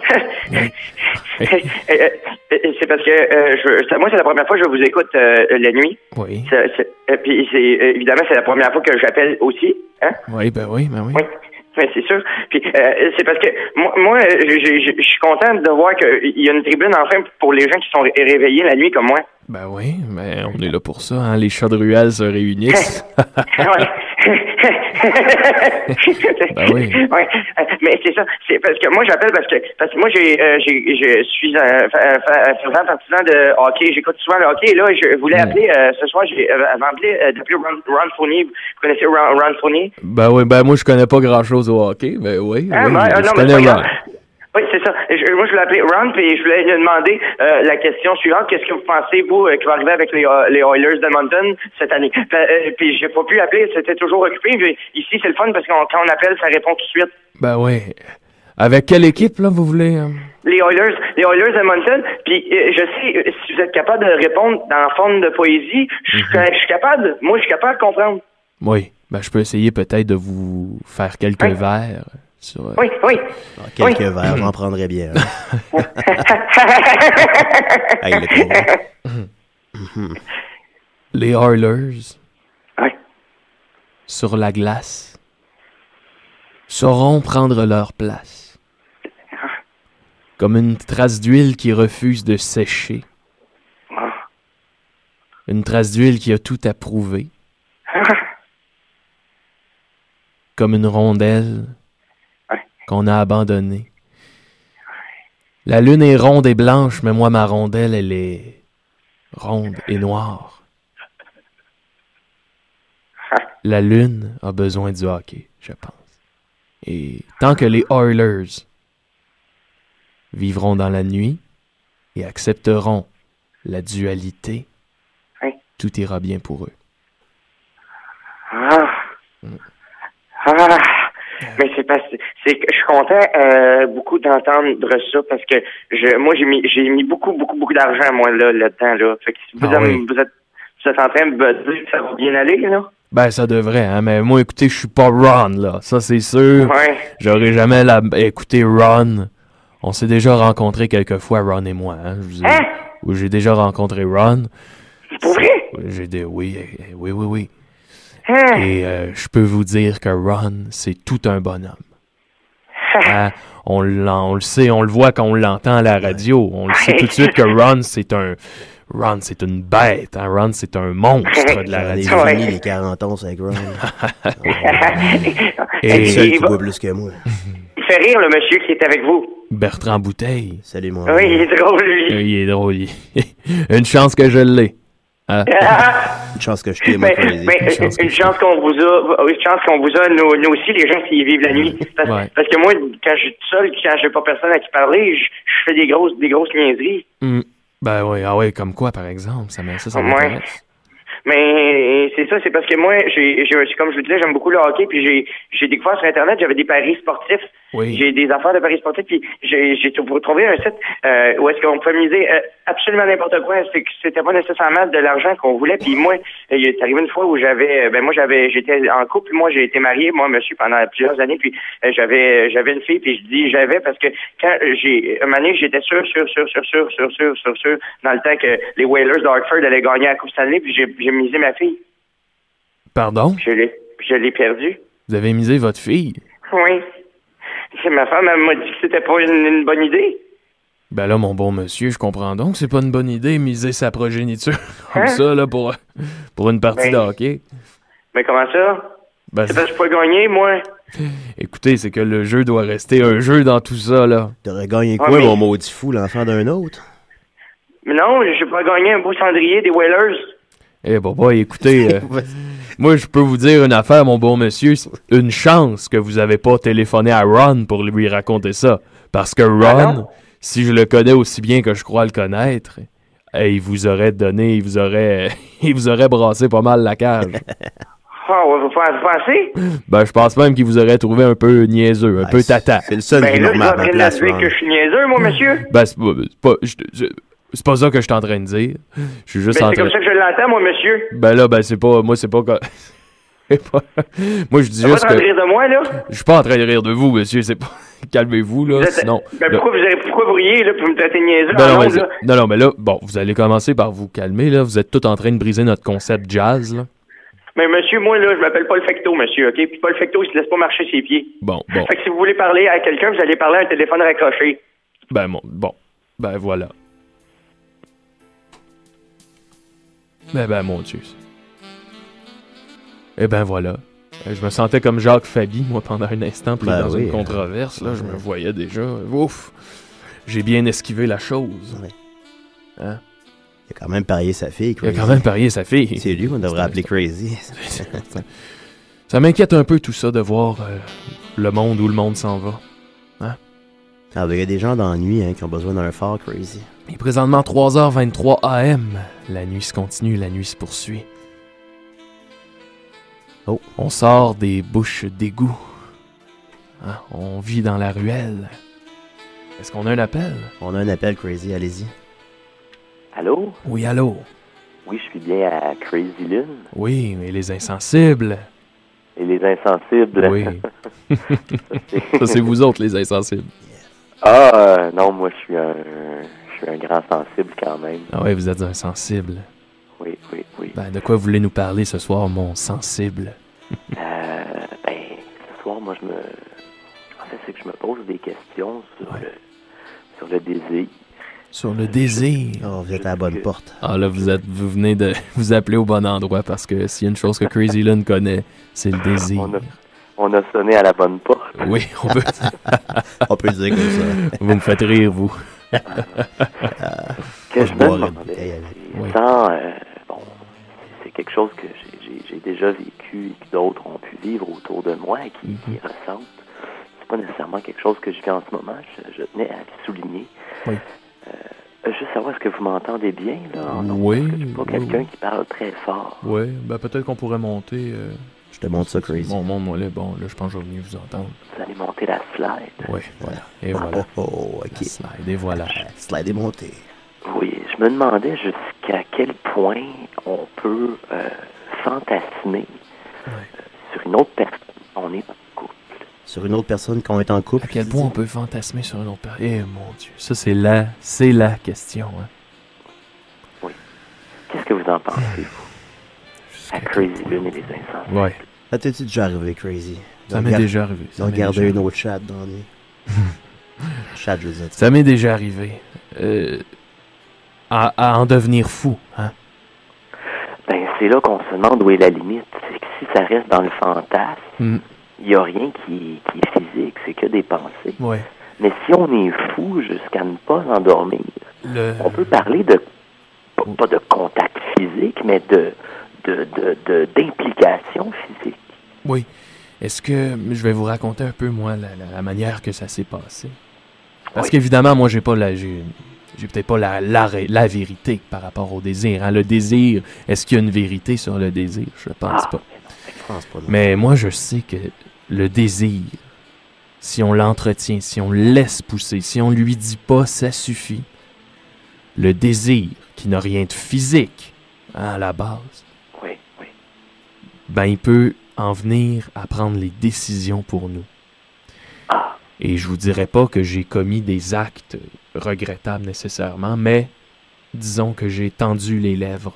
C'est parce que euh, je, moi, c'est la première fois que je vous écoute euh, la nuit. Oui. C'est, c'est, euh, puis c'est, euh, évidemment, c'est la première fois que j'appelle aussi. Hein? Oui, ben oui, ben oui. Oui. Oui, c'est sûr. Puis euh, c'est parce que moi, moi je suis content de voir qu'il y a une tribune enfin pour les gens qui sont ré- réveillés la nuit comme moi. Ben oui, mais on est là pour ça, hein. Les chats de ruelle se réunissent. Ben oui. Ouais. Mais c'est ça. C'est parce que moi j'appelle parce que parce que moi j'ai euh, j'ai je suis un fervent partisan de hockey. J'écoute souvent le hockey. Là, je voulais appeler euh, ce soir. J'ai euh, appelé euh, d'appeler Ron, Ron Fournier. Vous connaissez Ron, Ron Fournier? Ben oui, ben moi je connais pas grand chose au hockey, ben oui. Ah, oui ben, je non, connais mais Ron. Oui, c'est ça. Je, moi, je voulais appeler Ron, puis je voulais lui demander euh, la question suivante. Qu'est-ce que vous pensez, vous, euh, qui va arriver avec les, euh, les Oilers d'Edmonton cette année? Puis, euh, puis j'ai pas pu appeler, c'était toujours occupé. Puis, ici, c'est le fun parce que quand on appelle, ça répond tout de suite. Ben oui. Avec quelle équipe, là, vous voulez? Euh... Les Oilers, les Oilers d'Edmonton. Puis, euh, je sais, euh, si vous êtes capable de répondre dans forme de poésie, je Mm-hmm. je suis capable. Moi, je suis capable de comprendre. Oui. Ben, je peux essayer peut-être de vous faire quelques oui. vers. Sur, euh... Oui, oui. Alors, quelques oui. verres, j'en prendrais bien. Hein. Hey, le Les Oilers, oui. sur la glace, sauront prendre leur place. Comme une trace d'huile qui refuse de sécher. Une trace d'huile qui a tout approuvé. Comme une rondelle qu'on a abandonnée. La lune est ronde et blanche, mais moi, ma rondelle, elle est ronde et noire. La lune a besoin du hockey, je pense. Et tant que les Oilers vivront dans la nuit et accepteront la dualité, oui. tout ira bien pour eux. Ah. Mm. Ah. Mais c'est parce que c'est que je suis content euh, beaucoup d'entendre ça parce que je moi j'ai mis j'ai mis beaucoup beaucoup beaucoup d'argent moi là là-dedans là. Fait que vous, ah, avez, oui. vous êtes vous êtes en train de me dire que ça va bien aller là. Ben ça devrait hein, mais moi écoutez, je suis pas Ron là, ça c'est sûr. Ouais. J'aurais jamais la écoutez Ron. On s'est déjà rencontrés quelques fois Ron et moi hein. Je vous ai... Hein? Oui, j'ai déjà rencontré Ron. C'est pour vrai? J'ai des oui oui oui oui. Hein? Et euh, je peux vous dire que Ron, c'est tout un bonhomme. Hein? on, on le sait, on le voit quand on l'entend à la radio. On le sait tout de suite que Ron, c'est un... Ron, c'est une bête. Hein? Ron, c'est un monstre de la radio. J'en ai fini les quarante ans avec Ron. Et c'est le seul qui va... boit plus que moi. Il fait rire le monsieur qui est avec vous. Bertrand Bouteille. Salut, moi. Oui, il est drôle, lui. Euh, il est drôle. Il... Une chance que je l'ai. Hein? Une chance que je t'ai, moi, Crazy. Mais, une chance, une chance qu'on vous a, une chance qu'on vous a, nous, nous aussi, les gens qui vivent la nuit. Parce, ouais. parce que moi, quand je suis tout seul, quand j'ai pas personne à qui parler, je, je fais des grosses, des grosses niaiseries. Mm. Ben oui, ah oui, comme quoi, par exemple? Ça, ça, ça m'intéresse. Ouais. Mais c'est ça, c'est parce que moi, j'ai, j'ai, comme je vous disais, j'aime beaucoup le hockey, puis j'ai, j'ai découvert sur Internet, j'avais des paris sportifs. Oui. J'ai des affaires de paris sportifs, puis j'ai, j'ai trouvé un site euh, où est-ce qu'on pouvait miser euh, absolument n'importe quoi. C'est que c'était pas nécessairement de l'argent qu'on voulait. Puis moi, il est arrivé une fois où j'avais, ben moi j'avais, j'étais en couple, puis moi j'ai été marié, moi monsieur pendant plusieurs années, puis euh, j'avais, j'avais une fille, puis je dis j'avais parce que quand j'ai, une année j'étais sûr, sûr, sûr, sûr, sûr, sûr, sûr, sûr, sûr, dans le temps que les Whalers de Hartford allaient gagner la Coupe Stanley, puis j'ai, j'ai misé ma fille. Pardon? Je l'ai, je l'ai perdue. Vous avez misé votre fille? Oui. Ma femme, elle m'a dit que c'était pas une, une bonne idée. Ben là, mon bon monsieur, je comprends donc que c'est pas une bonne idée miser sa progéniture comme hein? ça, là, pour, pour une partie ben, de hockey. Mais comment ça? Ben, c'est parce que je peux gagner, moi. Écoutez, c'est que le jeu doit rester un jeu dans tout ça, là. T'aurais gagné quoi, ah, mais... mon maudit fou, l'enfant d'un autre? Mais non, j'ai pas gagné un beau cendrier des Whalers. Eh, bon, bah, écoutez, euh, moi, je peux vous dire une affaire, mon bon monsieur. Une chance que vous avez pas téléphoné à Ron pour lui raconter ça. Parce que Ron, ah si je le connais aussi bien que je crois le connaître, eh, il vous aurait donné, il vous aurait, il vous aurait brassé pas mal la cage. Ah, oh, vous pensez? Ben, je pense même qu'il vous aurait trouvé un peu niaiseux, un ah, peu tata. C'est le seul ben qui là, nous remet à ma place. Ben là, que je suis niaiseux, moi, monsieur? Ben, c'est pas... C'est pas, je, je, c'est pas ça que je suis en train de dire. Je suis juste ben, en c'est train... comme ça que je l'entends, moi, monsieur. Ben là, ben, c'est pas... Moi, c'est pas... Moi, je dis T'as juste pas en train que... de rire de moi, là? Je suis pas en train de rire de vous, monsieur, c'est pas... Calmez-vous, là, vous êtes... sinon... Ben, là... pourquoi, vous avez... pourquoi vous riez, là, pour me traiter de niaiseux ben, en non, ondes, là? non, non, mais là, bon, vous allez commencer par vous calmer, là. Vous êtes tout en train de briser notre concept jazz, là. Mais monsieur, moi, là, je m'appelle Paul Fecteau, monsieur, OK? Puis Paul Fecteau, il se laisse pas marcher ses pieds. Bon, bon. Fait que si vous voulez parler à quelqu'un, vous allez parler à un téléphone raccroché. Ben, bon, bon. Ben, voilà. Ben, ben, mon Dieu. Eh ben, voilà. Je me sentais comme Jacques Fabi, moi, pendant un instant, puis ben dans oui, une controverse, là, je me voyais déjà. Ouf! J'ai bien esquivé la chose. Ouais. Hein? Il a quand même parié sa fille, Crazy. Il a quand même parié sa fille. C'est lui qu'on devrait appeler Crazy. Ça m'inquiète un peu tout ça de voir euh, le monde où le monde s'en va. Hein? Ah, ben, il y a des gens dans la nuit hein, qui ont besoin d'un phare, Crazy. Il est présentement trois heures vingt-trois A M. La nuit se continue, la nuit se poursuit. Oh. On sort des bouches d'égout. Hein? On vit dans la ruelle. Est-ce qu'on a un appel? On a un appel, Crazy, allez-y. Allô? Oui, allô? Oui, je suis bien à Crazy Lune. Oui, mais les insensibles. Et les insensibles. Oui. Ça, c'est vous autres, les insensibles. Ah, euh, non, moi, je suis un, je suis un grand sensible quand même. Ah oui, vous êtes un sensible. Oui, oui, oui. Ben, de quoi voulez-nous parler ce soir, mon sensible? euh, ben, ce soir, moi, je me... En fait, c'est que je me pose des questions sur, ouais. le, sur le désir. Sur le désir. Oh, vous êtes à la bonne porte. Ah là, vous êtes, vous venez de vous appeler au bon endroit parce que s'il y a une chose que Crazy Lune connaît, c'est le désir. On a, on a sonné à la bonne porte. Oui, on peut. On peut dire comme ça. Vous me faites rire, vous. euh, que je me demandais, oui. Sans, euh, bon, c'est quelque chose que j'ai, j'ai, j'ai déjà vécu et que d'autres ont pu vivre autour de moi et qui, mm-hmm. qui ressentent. C'est pas nécessairement quelque chose que je vis en ce moment. Je, je tenais à le souligner. Oui. Euh, juste savoir, est-ce que vous m'entendez bien, là? Non, oui. Parce que je suis pas oui, quelqu'un oui. qui parle très fort. Oui, ben peut-être qu'on pourrait monter... Euh... Je te montre ça, Crazy. Bon, mon moi là, bon, là, je pense que je vais venir vous entendre. Vous allez monter la slide. Oui, voilà. Et voilà. Oh, oh, ok. La slide, et voilà. La slide est montée. Oui, je me demandais jusqu'à quel point on peut euh, fantasmer ouais. euh, sur une autre personne. On est en couple. Sur une autre personne quand on est en couple. À quel point on peut fantasmer sur une autre personne? Eh mon Dieu, ça c'est la, c'est la question. Hein. Oui. Qu'est-ce que vous en pensez, vous? À Crazy Lune et les insensibles. Ouais. Ça t'es déjà arrivé, Crazy? Ça m'est déjà arrivé. Ça regarder une autre chat dans les... chat, je veux dire. Ça m'est déjà arrivé. Euh, à, à en devenir fou, hein? Ben, c'est là qu'on se demande où est la limite. C'est que si ça reste dans le fantasme, il mm. n'y a rien qui, qui est physique, c'est que des pensées. Ouais. Mais si on est fou jusqu'à ne pas endormir, le... on peut parler de, pas, pas de contact physique, mais de... De, de, de, d'implication physique. Oui. Est-ce que je vais vous raconter un peu, moi, la, la, la manière que ça s'est passé? Parce oui. qu'évidemment, moi, j'ai pas la... J'ai, j'ai peut-être pas la, la, la vérité par rapport au désir. Hein? Le désir, est-ce qu'il y a une vérité sur le désir? Je pense ah, pas. Je pense pas. Non. Mais moi, je sais que le désir, si on l'entretient, si on le laisse pousser, si on lui dit pas « ça suffit », le désir, qui n'a rien de physique hein, à la base, ben, il peut en venir à prendre les décisions pour nous. Ah. Et je vous dirais pas que j'ai commis des actes regrettables nécessairement, mais disons que j'ai tendu les lèvres.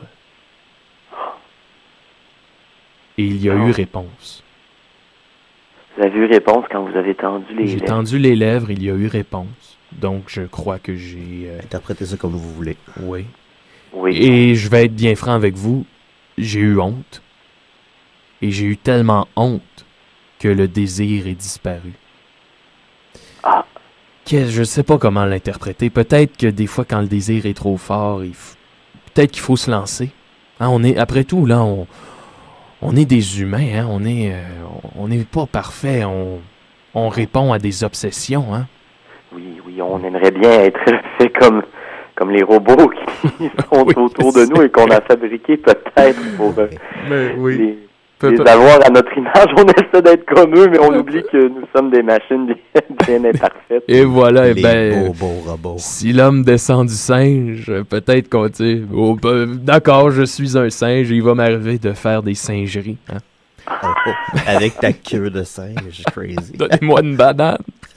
Et il y a oh. eu réponse. Vous avez eu réponse quand vous avez tendu les j'ai lèvres? J'ai tendu les lèvres, il y a eu réponse. Donc, je crois que j'ai... Euh... Interprétez ça comme vous voulez. Oui. Oui. Et je vais être bien franc avec vous, j'ai eu honte. Et j'ai eu tellement honte que le désir est disparu. Ah. Que, je sais pas comment l'interpréter. Peut-être que des fois, quand le désir est trop fort, il f... peut-être qu'il faut se lancer. Hein, on est, après tout, là, on, on est des humains. Hein, on est, euh, on n'est pas parfait. On, on répond à des obsessions. Hein. Oui, oui, on aimerait bien être fait comme, comme les robots qui sont oui, autour de nous et qu'on a fabriqués peut-être pour euh, mais, oui. les... les avoir à notre image, on essaie d'être comme eux, mais on oublie que nous sommes des machines bien, bien imparfaites. Et voilà, les et ben, beaux, beaux robots. Si l'homme descend du singe, peut-être qu'on dit, oh, ben, d'accord, je suis un singe, et il va m'arriver de faire des singeries. Hein? Oh, oh, avec ta queue de singe, crazy. Donnez-moi une banane.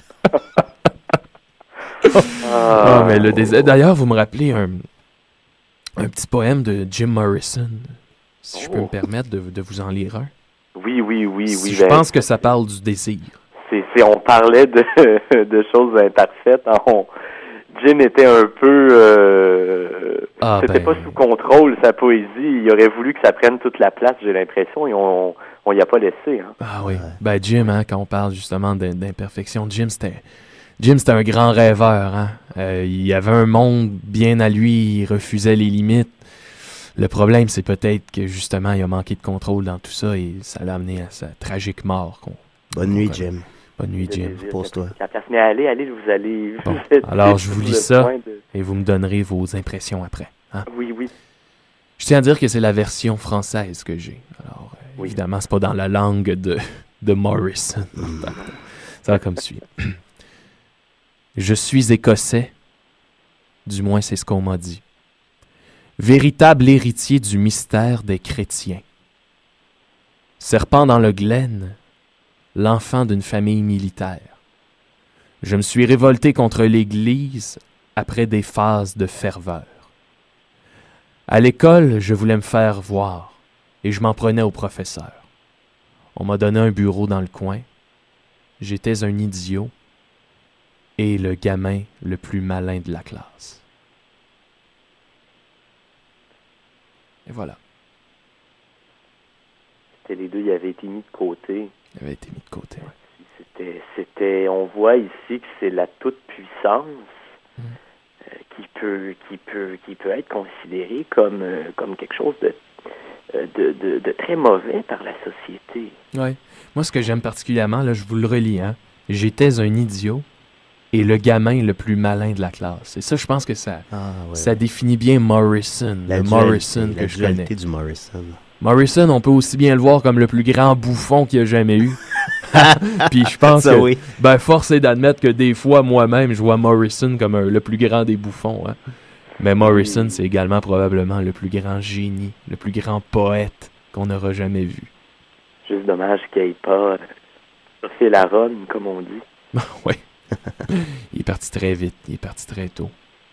Ah, mais le désir. D'ailleurs, vous me rappelez un, un petit poème de Jim Morrison. Si oh. je peux me permettre de, de vous en lire un. Oui, oui, oui, si oui. Je ben, pense que ça parle du désir. C'est, c'est, on parlait de, de choses imparfaites. On, Jim était un peu... Euh, ah, c'était ben... pas sous contrôle, sa poésie. Il aurait voulu que ça prenne toute la place, j'ai l'impression, et on on y a pas laissé. Hein. Ah oui. Ben Jim, hein, quand on parle justement d'imperfection, Jim, c'était... Jim, c'était un grand rêveur. Hein? Euh, il y avait un monde bien à lui, il refusait les limites. Le problème, c'est peut-être que, justement, il a manqué de contrôle dans tout ça et ça l'a amené à sa tragique mort. Qu'on, Bonne qu'on nuit, connaît. Jim. Bonne nuit, Jim. Pose-toi. Mais allez, allez, vous allez... Bon, vous alors, je vous lis ça de... et vous me donnerez vos impressions après. Hein? Oui, oui. Je tiens à dire que c'est la version française que j'ai. Alors, euh, oui. évidemment, c'est pas dans la langue de, de Morrison. Ça va comme suit. Je suis écossais, du moins c'est ce qu'on m'a dit. Véritable héritier du mystère des chrétiens. Serpent dans le glen, l'enfant d'une famille militaire. Je me suis révolté contre l'Église après des phases de ferveur. À l'école, je voulais me faire voir et je m'en prenais au professeur. On m'a donné un bureau dans le coin. J'étais un idiot et le gamin le plus malin de la classe. Et voilà. C'était les deux, il avait été mis de côté. Il avait été mis de côté, oui. C'était, c'était, on voit ici que c'est la toute-puissance mmh. euh, qui peut, qui peut, qui peut être considérée comme, euh, comme quelque chose de, euh, de, de, de très mauvais par la société. Oui. Moi, ce que j'aime particulièrement, là, je vous le relis, hein. J'étais un idiot et le gamin le plus malin de la classe. Et ça, je pense que ça, ah, ouais. ça définit bien Morrison, la le dualité, Morrison que la je connais. Du Morrison. Morrison, on peut aussi bien le voir comme le plus grand bouffon qu'il y a jamais eu. Puis je pense ça, que, oui. ben, force est d'admettre que des fois, moi-même, je vois Morrison comme un, le plus grand des bouffons. Hein. Mais Morrison, c'est également probablement le plus grand génie, le plus grand poète qu'on aura jamais vu. Juste dommage qu'il n'ait pas fait la run, comme on dit. Oui. Il est parti très vite, il est parti très tôt.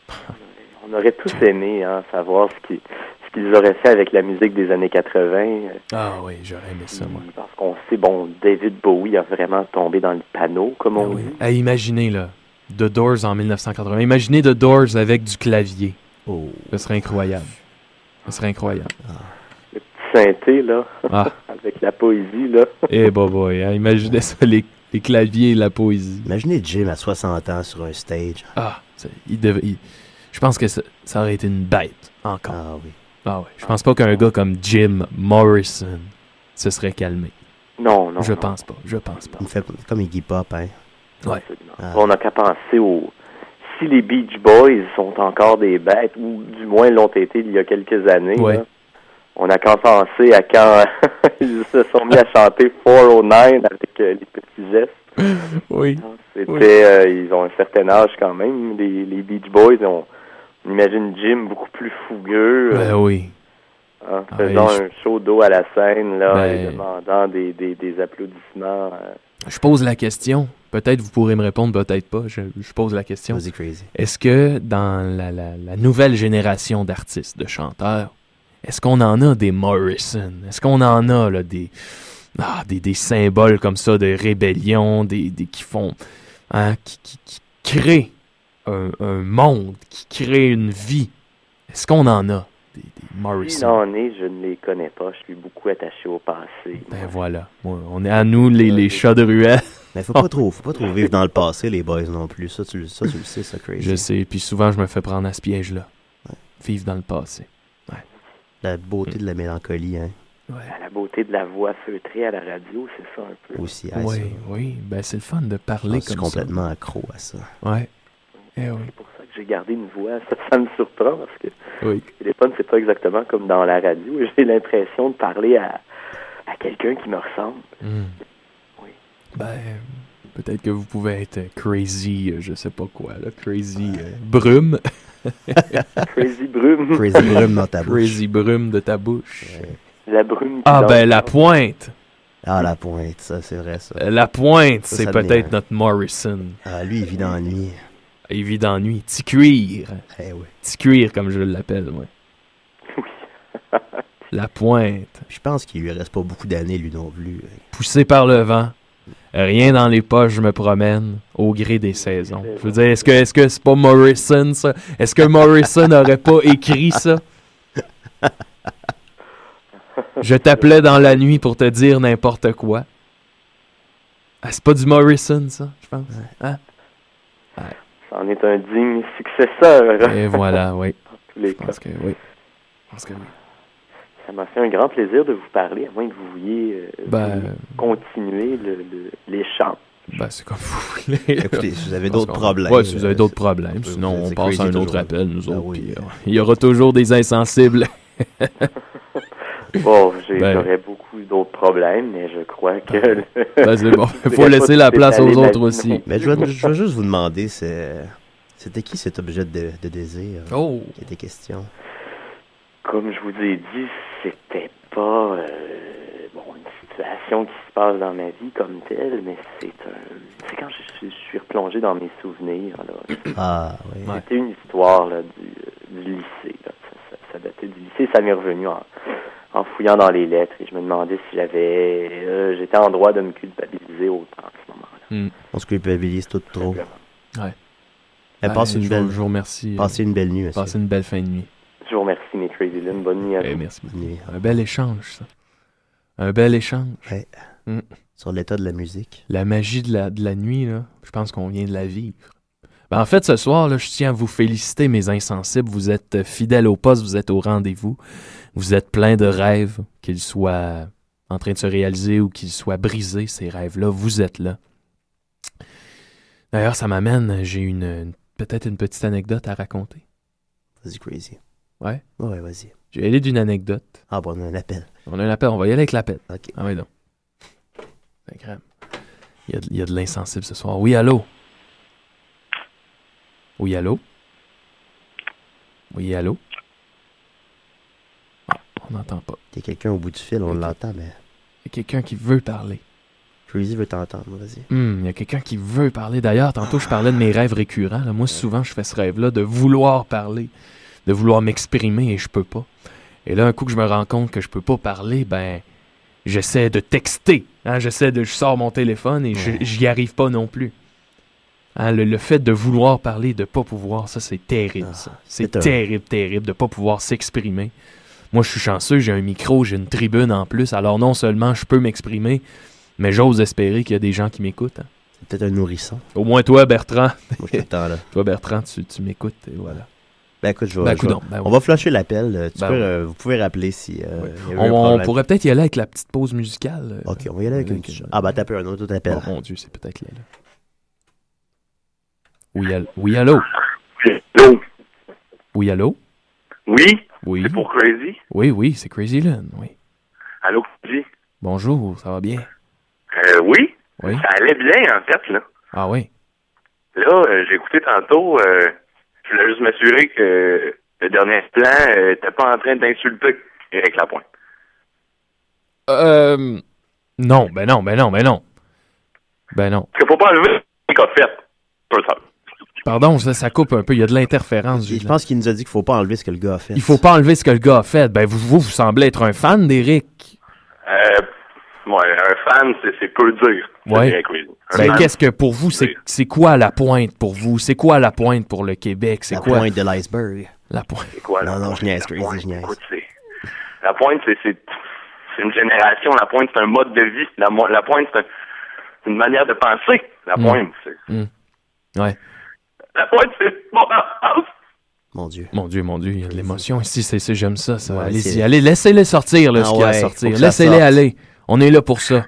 On aurait tous aimé hein, savoir ce qui... ce qu'ils auraient fait avec la musique des années quatre-vingts. Ah oui, j'aurais aimé ça, moi. Parce qu'on sait, bon, David Bowie a vraiment tombé dans le panneau, comme on ah oui. dit. Ah, imaginez, là, The Doors en dix-neuf cent quatre-vingts. Imaginez The Doors avec du clavier. Oh. Ce serait incroyable. Ce serait incroyable. Ah. Le petit synthé, là, ah. avec la poésie, là. Eh, hey, bah, boy, hein, imaginez ça, les, les claviers et la poésie. Imaginez Jim à soixante ans sur un stage. Ah, il devait... Il... Je pense que ça, ça aurait été une bête, encore. Ah oui. Ah ouais. Je pense pas qu'un gars comme Jim Morrison se serait calmé. Non, non. Je non. pense pas. Je pense pas. Il me fait comme Iggy Pop, hein. Ouais. Ah. On n'a qu'à penser aux... Si les Beach Boys sont encore des bêtes, ou du moins l'ont été il y a quelques années, ouais. là, on n'a qu'à penser à quand ils se sont mis à chanter four oh nine avec euh, les petits gestes. Oui. C'était... Oui. Euh, ils ont un certain âge quand même, les, les Beach Boys ont... On imagine Jim beaucoup plus fougueux. Ben euh, oui. Hein, faisant ah, oui, un je... show d'eau à la scène, là, ben... et demandant des, des, des applaudissements. Euh... Je pose la question. Peut-être vous pourrez me répondre, peut-être pas. Je, je pose la question. Vas-y, crazy. Est-ce que dans la, la, la nouvelle génération d'artistes, de chanteurs, est-ce qu'on en a des Morrison? Est-ce qu'on en a là, des, ah, des, des symboles comme ça de rébellion, des, des qui font... Hein, qui, qui, qui créent un, un monde, qui crée une vie. Est-ce qu'on en a, des, des Morrison? Si j'en ai, je ne les connais pas. Je suis beaucoup attaché au passé. Ben voilà. Ouais, on est à nous, les, les chats de ruelle. Mais faut pas trop, faut pas trop vivre dans le passé, les boys non plus. Ça, tu, ça, tu le sais, ça, Crazy. Je sais, puis souvent, je me fais prendre à ce piège-là. Ouais. Vivre dans le passé. Ouais. La beauté mm. de la mélancolie, hein. Ouais. La beauté de la voix feutrée à la radio, c'est ça un peu. Aussi, oui, ça. oui. Ben, c'est le fun de parler comme ça. Je suis complètement accro à ça. Ouais. Eh oui. C'est pour ça que j'ai gardé une voix. Ça, ça me surprend parce que oui. le téléphone, c'est pas exactement comme dans la radio. J'ai l'impression de parler à, à quelqu'un qui me ressemble. Mm. Oui. Ben, peut-être que vous pouvez être crazy, je sais pas quoi, là. Crazy euh, brume. Crazy brume. Crazy brume dans ta bouche. Crazy brume de ta bouche. Ouais. La brume. Ah, ben, la pointe. Ah, la pointe, ça, c'est vrai, ça. La pointe, ça, c'est ça peut-être devient... notre Morrison. Ah, lui, il vit dans la nuit. Il vit dans la nuit. Petit cuir. Eh oui. Petit cuir, comme je l'appelle, moi. Oui. La pointe. Je pense qu'il lui reste pas beaucoup d'années, lui non plus. Poussé par le vent. Rien dans les poches, je me promène au gré des saisons. Je veux dire, est-ce que est-ce que c'est pas Morrison, ça? Est-ce que Morrison n'aurait pas écrit ça? Je t'appelais dans la nuit pour te dire n'importe quoi. Ah, c'est pas du Morrison, ça, je pense. Hein? Ouais. Ça en est un digne successeur. Et voilà, oui. En tous les je pense cas. que oui. Je pense que oui. Ça m'a fait un grand plaisir de vous parler, à moins que vous vouliez euh, ben, continuer le, le, les chants. Ben, c'est comme vous voulez. Écoutez, si vous avez d'autres problèmes. Ouais, si vous avez d'autres problèmes. Sinon, on passe à un autre toujours. appel, nous ben autres. Oui. Puis, euh, il y aura toujours des insensibles. Bon, j'ai, ben, j'aurais beaucoup d'autres problèmes, mais je crois que... Ben, ben c'est bon. Il faut laisser la place aux autres aussi. Mais je vais, je vais juste vous demander, c'est, c'était qui cet objet de, de désir oh. qui était question? Comme je vous ai dit, c'était pas euh, bon, une situation qui se passe dans ma vie comme telle, mais c'est un, c'est quand je suis, je suis replongé dans mes souvenirs. Là. Ah, oui. C'était une histoire là, du, du lycée. Là. Ça, ça, ça datait du lycée, ça m'est revenu en, en fouillant dans les lettres et je me demandais si j'avais, euh, j'étais en droit de me culpabiliser autant à ce moment-là. Mm. On se culpabilise tout trop. Ouais. Ben, passe une je, belle, vous, je vous remercie. Passez une belle nuit, monsieur. Passez une belle fin de nuit. Je vous remercie, mes Crazy Lynn. Bonne nuit à hey, vous. Merci beaucoup. Un bel échange, ça. Un bel échange. Ouais. Mm. Sur l'état de la musique. La magie de la, de la nuit, là, je pense qu'on vient de la vivre. Ben, en fait, ce soir, là, je tiens à vous féliciter, mes insensibles. Vous êtes fidèles au poste, vous êtes au rendez-vous. Vous êtes pleins de rêves, qu'ils soient en train de se réaliser ou qu'ils soient brisés, ces rêves-là. Vous êtes là. D'ailleurs, ça m'amène, j'ai une, une peut-être une petite anecdote à raconter. Vas-y, Crazy. Ouais? Ouais, vas-y. Je vais aller d'une anecdote. Ah bon, on a un appel. On a un appel, on va y aller avec l'appel. OK. Ah oui, donc. C'est crème. Il y a, il y a de l'insensible ce soir. Oui, allô? Oui, allô? Oui, allô? Ah, on n'entend pas. Il y a quelqu'un au bout du fil, on okay. l'entend, mais... Il y a quelqu'un qui veut parler. Crazy veut t'entendre, vas-y. Hum, il y a quelqu'un qui veut parler. D'ailleurs, tantôt, je parlais de mes rêves récurrents. Là. Moi, souvent, je fais ce rêve-là de vouloir parler, de vouloir m'exprimer et je peux pas. Et là, un coup que je me rends compte que je peux pas parler, ben, j'essaie de texter. Hein? J'essaie de... Je sors mon téléphone et ouais. j'y arrive pas non plus. Hein, le, le fait de vouloir parler, de pas pouvoir, ça, c'est terrible, ah, ça. C'est, c'est terrible, terrible, de pas pouvoir s'exprimer. Moi, je suis chanceux, j'ai un micro, j'ai une tribune en plus. Alors, non seulement je peux m'exprimer, mais j'ose espérer qu'il y a des gens qui m'écoutent. Hein. C'est peut-être un nourrisson. Au moins toi, Bertrand. Moi, je t'attends, là. Toi, Bertrand, tu, tu m'écoutes, et voilà. Ben écoute, je vais, ben, je vais, ben, on va flasher l'appel. Tu ben, peux, ouais. euh, vous pouvez rappeler si euh, ouais. il y a eu on, un problème. On pourrait peut-être y aller avec la petite pause musicale. Ok, on va y aller avec, avec une... Ah bah t'as peu un autre appel. Oh mon Dieu, c'est peut-être là. là. Oui, allô? Oui, allô? Allô? Oui, allô? Oui? Oui. C'est pour Crazy? Oui, oui, c'est Crazy Lynn, oui. Allô, Crazy? Bonjour, ça va bien? Euh, oui? Oui. Ça allait bien, en fait, là. Ah oui? Là, euh, j'ai écouté tantôt, euh, je voulais juste m'assurer que le dernier plan euh, t'es pas en train d'insulter Éric Lapointe. Euh... Non, ben non, ben non, ben non. Ben non. Parce qu'il faut pas enlever ce qu'il a fait. Pour ça. Pardon, ça, ça coupe un peu, il y a de l'interférence. Je pense qu'il nous a dit qu'il faut pas enlever ce que le gars a fait. Il faut pas enlever ce que le gars a fait. Ben vous, vous, vous semblez être un fan d'Éric. Euh, Ouais, un fan, c'est, c'est peu dire. Ouais. C'est Crazy. Un Ben, fan, qu'est-ce que pour vous, c'est, c'est quoi la pointe pour vous? C'est quoi la pointe pour le Québec? C'est La quoi? pointe de l'iceberg. La pointe. c'est quoi, Non, la non, pointe? je niaise, La Crazy, pointe, je niaise. écoute, c'est- La pointe, c'est, c'est, c'est une génération. La pointe, c'est un mode de vie. La, mo- la pointe, c'est, un- c'est une manière de penser. La Mm. pointe, c'est... Mm. Ouais. La pointe, c'est mon enfance. Mon Dieu. Mon Dieu, mon Dieu, il y a de l'émotion ici, c'est, c'est, j'aime ça, ça. Ouais, Allez-y, c'est- allez, laissez-les sortir, là, Ah ce qu'il y a à ouais, sortir. faut que ça Laissez-les sorte. aller. On est là pour ça.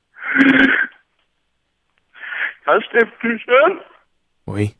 Quand j'étais plus jeune, Oui.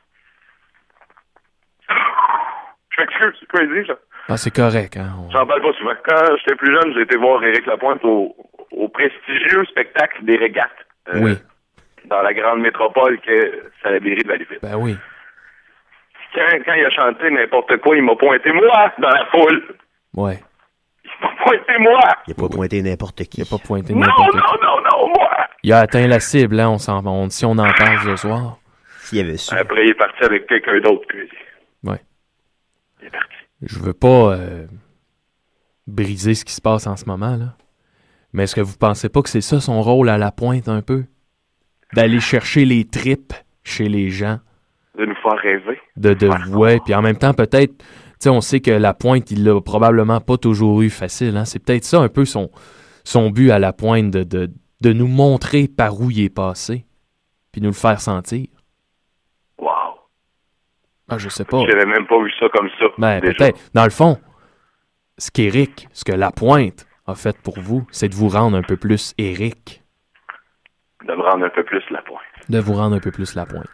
je m'excuse, c'est crazy, ça. Ah, c'est correct, hein. on- J'en parle pas souvent. Quand j'étais plus jeune, j'ai été voir Éric Lapointe au, au prestigieux spectacle des régates. euh, Oui. Dans la grande métropole que c'est la mairie de Valleyfield. Ben oui. Quand, quand il a chanté n'importe quoi, il m'a pointé moi dans la foule. Ouais. Il m'a pointé moi. Il n'a pas pointé n'importe qui. Il a pas pointé Non, n'importe non, qui. non, non, moi. Il a atteint la cible, hein. On s'en, on, si on en parle ce soir. S'il avait su. Après, il est parti avec quelqu'un d'autre. Puis... Ouais. Il est parti. Je veux pas euh, briser ce qui se passe en ce moment, là. Mais est-ce que vous pensez pas que c'est ça son rôle à la pointe, un peu? D'aller chercher les tripes chez les gens. De nous faire rêver. De, de, Ouais. ouais, puis en même temps, peut-être, tu sais, on sait que la pointe, il l'a probablement pas toujours eu facile, hein. C'est peut-être ça un peu son, son but à la pointe, de, de, de nous montrer par où il est passé, puis nous le faire sentir. Wow. Ah, je sais pas. J'avais même pas vu ça comme ça. Ben, déjà. peut-être. Dans le fond, ce qu'Éric, ce que la pointe a fait pour vous, c'est de vous rendre un peu plus Éric. De me rendre un peu plus la pointe. De vous rendre un peu plus la pointe.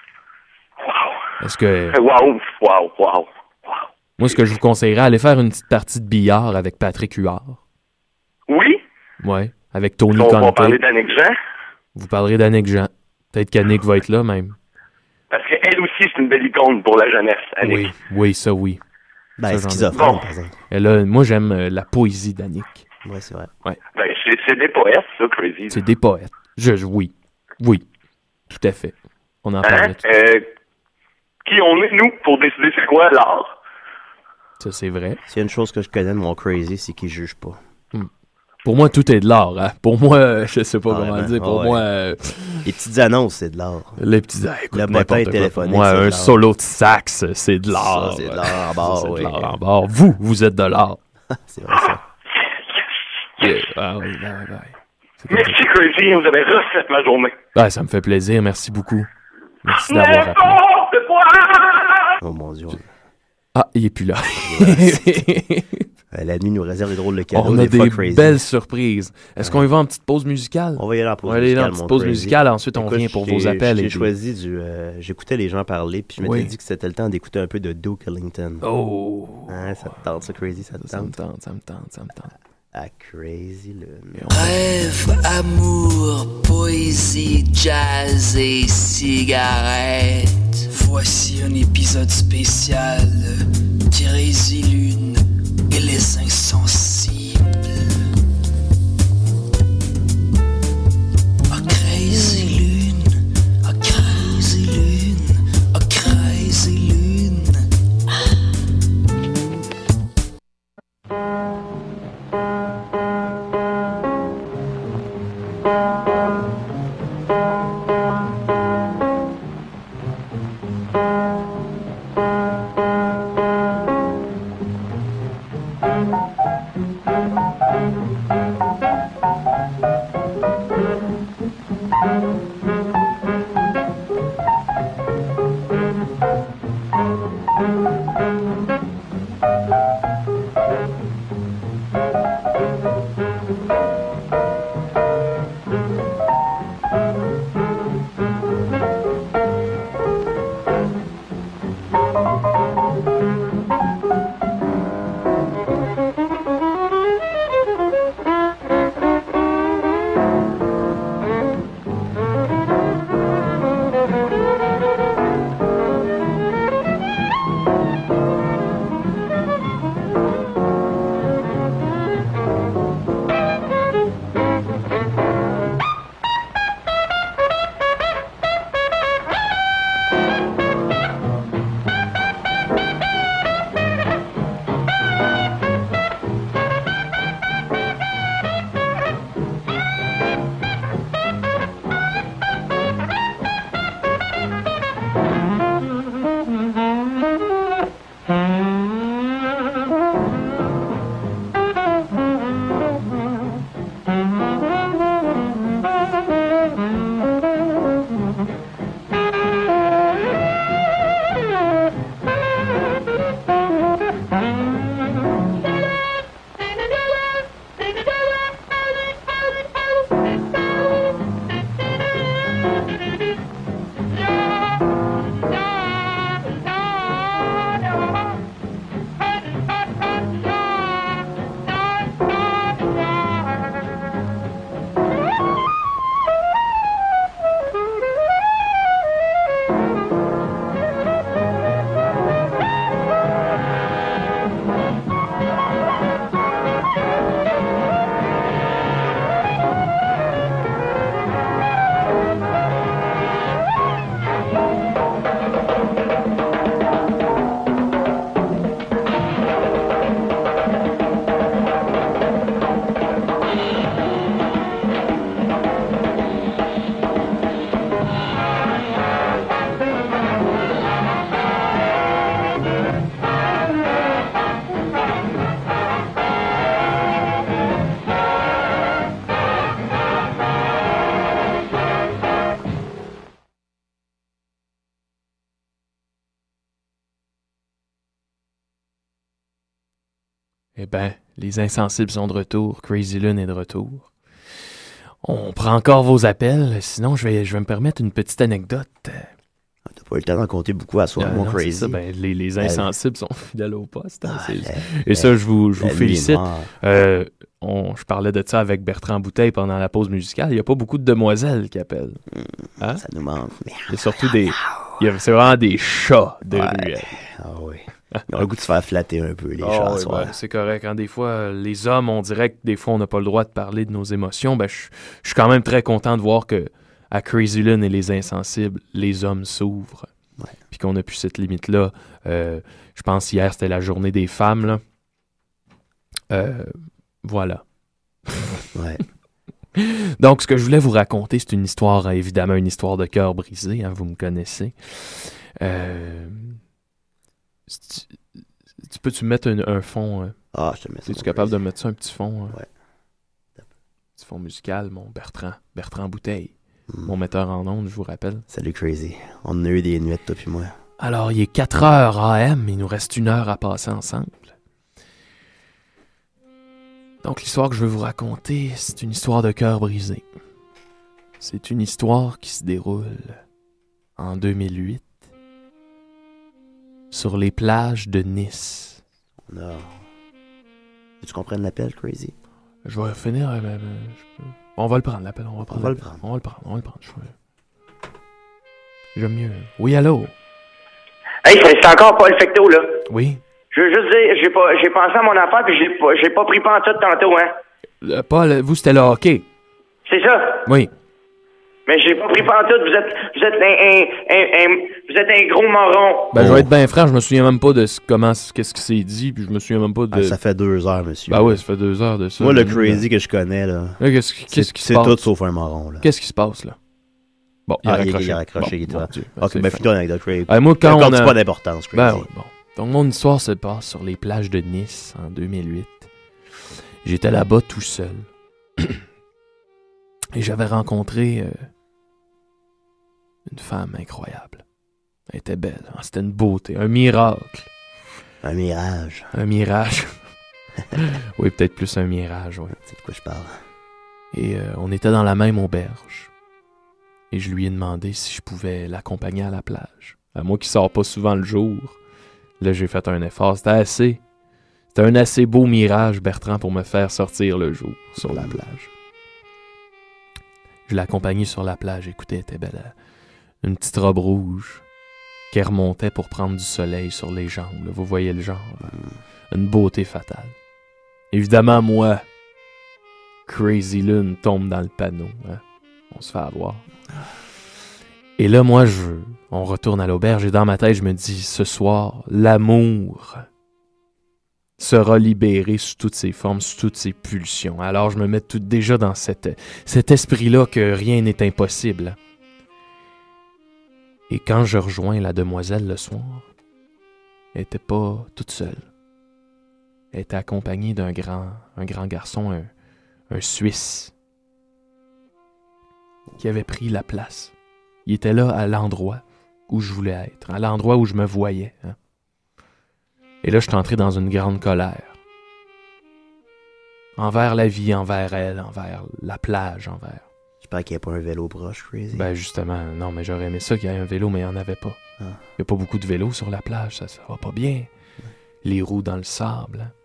Wow. Est-ce que... Wow, wow, wow. Moi, ce que je vous conseillerais, aller faire une petite partie de billard avec Patrick Huard. Oui? Ouais. Avec Tony On va Conte. parler d'Annick Jean. Vous parlerez d'Annick Jean. Peut-être qu'Annick va être là, même. Parce qu'elle aussi, c'est une belle icône pour la jeunesse, Annick. Oui, oui, ça, oui. Ben, Ça, j'en ai- schizophrène, Bon. par exemple. Elle a- moi, j'aime euh, la poésie d'Annick. Ouais, c'est vrai. Ouais. Ben, c'est, c'est des poètes, ça, Crazy. C'est des poètes. Je, je- oui. Oui. Tout à fait. On en Hein? parlait. tout- Euh, qui on est, nous, pour décider c'est quoi l'art? Ça, c'est vrai. S'il y a une chose que je connais de mon Crazy, c'est qu'il juge pas. Pour moi, tout est de l'art. Hein? Pour moi, euh, je sais pas Ah, comment ouais, le dire. Pour ouais. moi, euh, Les petites annonces, c'est de l'art. les petits... Ah, écoute, Le n'importe bottin quoi. téléphonique, Moi, c'est de un l'art. solo de sax, c'est de l'art. Ça, c'est de ouais. l'art en Ça, barre, c'est de oui. l'art en barre. Vous, vous êtes de l'art. C'est vrai, ça. Yeah. Ah oui, ben, ben. C'est comme Merci, Crazy, vous avez refait ma journée. ça. Ah, ça me fait plaisir. Merci beaucoup. Merci d'avoir appelé. N'importe quoi! Oh mon Dieu. Ah, il est plus là. Euh, La nuit nous réserve des drôles de cadeaux. On a des fois des crazy. belles surprises. Est-ce qu'on y va en petite pause musicale? On va y aller en pause On va aller musicale, en petite mon pause crazy. musicale. Ensuite, on Écoute, revient pour j'ai- vos appels. J'ai et tout. choisi du... euh, J'écoutais les gens parler, puis je m'étais Oui. dit que c'était le temps d'écouter un peu de Duke Ellington. Oh! Hein, ça te tente, ça, Crazy, ça te Ça me tente? tente, ça me tente, ça me tente. Ah, Crazy, Lune. Rêve, amour, poésie, jazz et cigarette. Voici un épisode spécial Crazy Lune et les insensibles. Ah, Crazy Lune, ah, Crazy Lune, ah, Crazy Lune. Eh ben, les insensibles sont de retour. Crazy Lune est de retour. On prend encore vos appels. Sinon, je vais, je vais me permettre une petite anecdote. T'as pas eu le temps d'en compter beaucoup à soi, Ah, mon non, Crazy. c'est ça, ben, les, les insensibles sont fidèles au poste. Hein, Ah, c'est- la- Et la- ça, je vous, je vous la nuit est félicite. noire. Euh, on, je parlais de ça avec Bertrand Bouteille pendant la pause musicale. Il n'y a pas beaucoup de demoiselles qui appellent. Hein? Ça nous manque. Merde. Il y a surtout des... il y a- C'est vraiment des chats de Ouais. ruelle. Ah oui. Ils ont le goût de se faire flatter un peu, les Ah chats, à oui, soir. ben, c'est correct. Hein, des fois, euh, les hommes, on dirait que des fois, on n'a pas le droit de parler de nos émotions. Ben, je je suis quand même très content de voir que à Crazy Lune et les insensibles, les hommes s'ouvrent. Ouais. Puis qu'on a plus cette limite-là. Euh, je pense hier, c'était la journée des femmes. Là. Euh, voilà. Ouais. Donc, ce que je voulais vous raconter, c'est une histoire, euh, évidemment, une histoire de cœur brisé. Hein, vous me connaissez. Euh, si tu, tu peux-tu mettre un, un fond... euh, Ah, je te mets ça. Es-tu mon capable Crazy. de mettre ça, un petit fond? euh, Ouais. Petit fond musical, mon Bertrand. Bertrand Bouteille. Mm. Mon metteur en ondes, je vous rappelle. Salut, Crazy. On en a eu des nuits, toi puis moi. Alors, il est quatre heures A M, il nous reste une heure à passer ensemble. Donc, l'histoire que je veux vous raconter, c'est une histoire de cœur brisé. C'est une histoire qui se déroule en deux mille huit sur les plages de Nice. On a... Tu comprends l'appel, Crazy? Je vais finir... euh, euh, je peux- On va le prendre, l'appel. On va, prendre va le l'appel. prendre. On va le prendre. On va le prendre. Je- J'aime mieux. Oui, allô? Hey, c'est c'est encore Paul Fecteau, là. Oui? Je veux juste dire, j'ai pas, j'ai pensé à mon affaire, puis j'ai pas, j'ai pas pris pantoute tantôt, hein. Euh, Paul, vous, c'était le hockey. C'est ça. Oui. Mais j'ai pas pris pantoute, vous êtes, vous êtes un, un, un, un- vous êtes un gros moron. Ben, je vais être bien franc, je me souviens même pas de ce- comment, qu'est-ce qui s'est dit, puis je me souviens même pas de... Ah, ça fait deux heures, monsieur. Ben oui, ça fait deux heures de ça. Moi, le Mais- Crazy que je connais, là, Là, qu'est-ce, qui- qu'est-ce c'est qui se c'est passe? tout sauf un marron, là. Qu'est-ce qui se passe, là? Bon, il a Ah, il- raccroché. il a raccroché, il est Bon, là. mon Dieu, Ok, c'est ben fin. finis ton anecdote, Crazy. Ben, moi, quand on Accorde-tu a... pas d'importance, Ben Crazy. oui, bon. Donc, mon histoire se passe sur les plages de Nice en deux mille huit. J'étais là-bas tout seul. Et j'avais rencontré euh, une femme incroyable. Elle était belle, hein, c'était une beauté, un miracle. Un mirage. Un mirage. Oui, peut-être plus un mirage, oui. C'est de quoi je parle. Et euh, on était dans la même auberge. Et je lui ai demandé si je pouvais l'accompagner à la plage. À moi qui sors pas souvent le jour, là j'ai fait un effort. C'était assez. C'était un assez beau mirage, Bertrand, pour me faire sortir le jour sur la plage. Je l'ai accompagnée sur la plage. Écoutez, elle était belle. Elle- Une petite robe rouge qui remontait pour prendre du soleil sur les jambes. Là. Vous voyez le genre. là. Une beauté fatale. Évidemment, moi, Crazy Lune tombe dans le panneau. Hein? On se fait avoir. Et là, moi, je, on retourne à l'auberge et dans ma tête, je me dis, ce soir, l'amour sera libéré sous toutes ses formes, sous toutes ses pulsions. Alors, je me mets tout déjà dans cette, cet esprit-là que rien n'est impossible. Et quand je rejoins la demoiselle le soir, elle n'était pas toute seule. Elle était accompagnée d'un grand, un grand garçon, un, un Suisse, qui avait pris la place. Il était là à l'endroit où je voulais être, à l'endroit où je me voyais. Hein. Et là, je suis entré dans une grande colère. Envers la vie, envers elle, envers la plage, envers... J'espère qu'il n'y a pas un vélo proche, Crazy. Ben justement, non, mais j'aurais aimé ça qu'il y ait un vélo, mais il n'y en avait pas. Ah. Il n'y a pas beaucoup de vélos sur la plage, ça, ça va pas bien. Les roues dans le sable. Hein.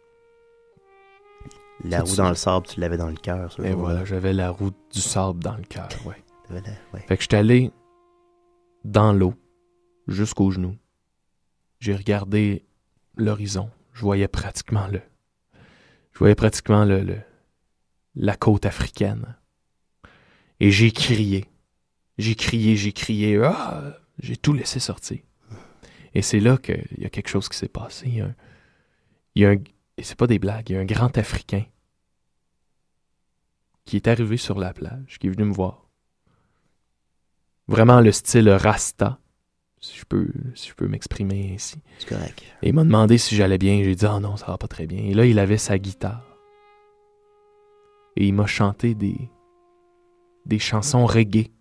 La Ça, roue tu- dans le sable, tu l'avais dans le cœur, ce Et jour-là. voilà, j'avais la roue du sable dans le cœur, ouais. T'avais la- ouais. Fait que j'étais allé dans l'eau, jusqu'aux genoux. J'ai regardé l'horizon. Je voyais pratiquement le... Je voyais pratiquement le, le- la côte africaine. Et j'ai crié. J'ai crié, j'ai crié. Ah! J'ai tout laissé sortir. Et c'est là qu'il y a quelque chose qui s'est passé. Il y a un... Il y a un... Et c'est pas des blagues. Il y a un grand Africain qui est arrivé sur la plage, qui est venu me voir. Vraiment le style Rasta, si je peux, si je peux m'exprimer ainsi. C'est correct. Et il m'a demandé si j'allais bien. J'ai dit « Ah non, ça va pas très bien. » Et là, il avait sa guitare. Et il m'a chanté des, des chansons reggae.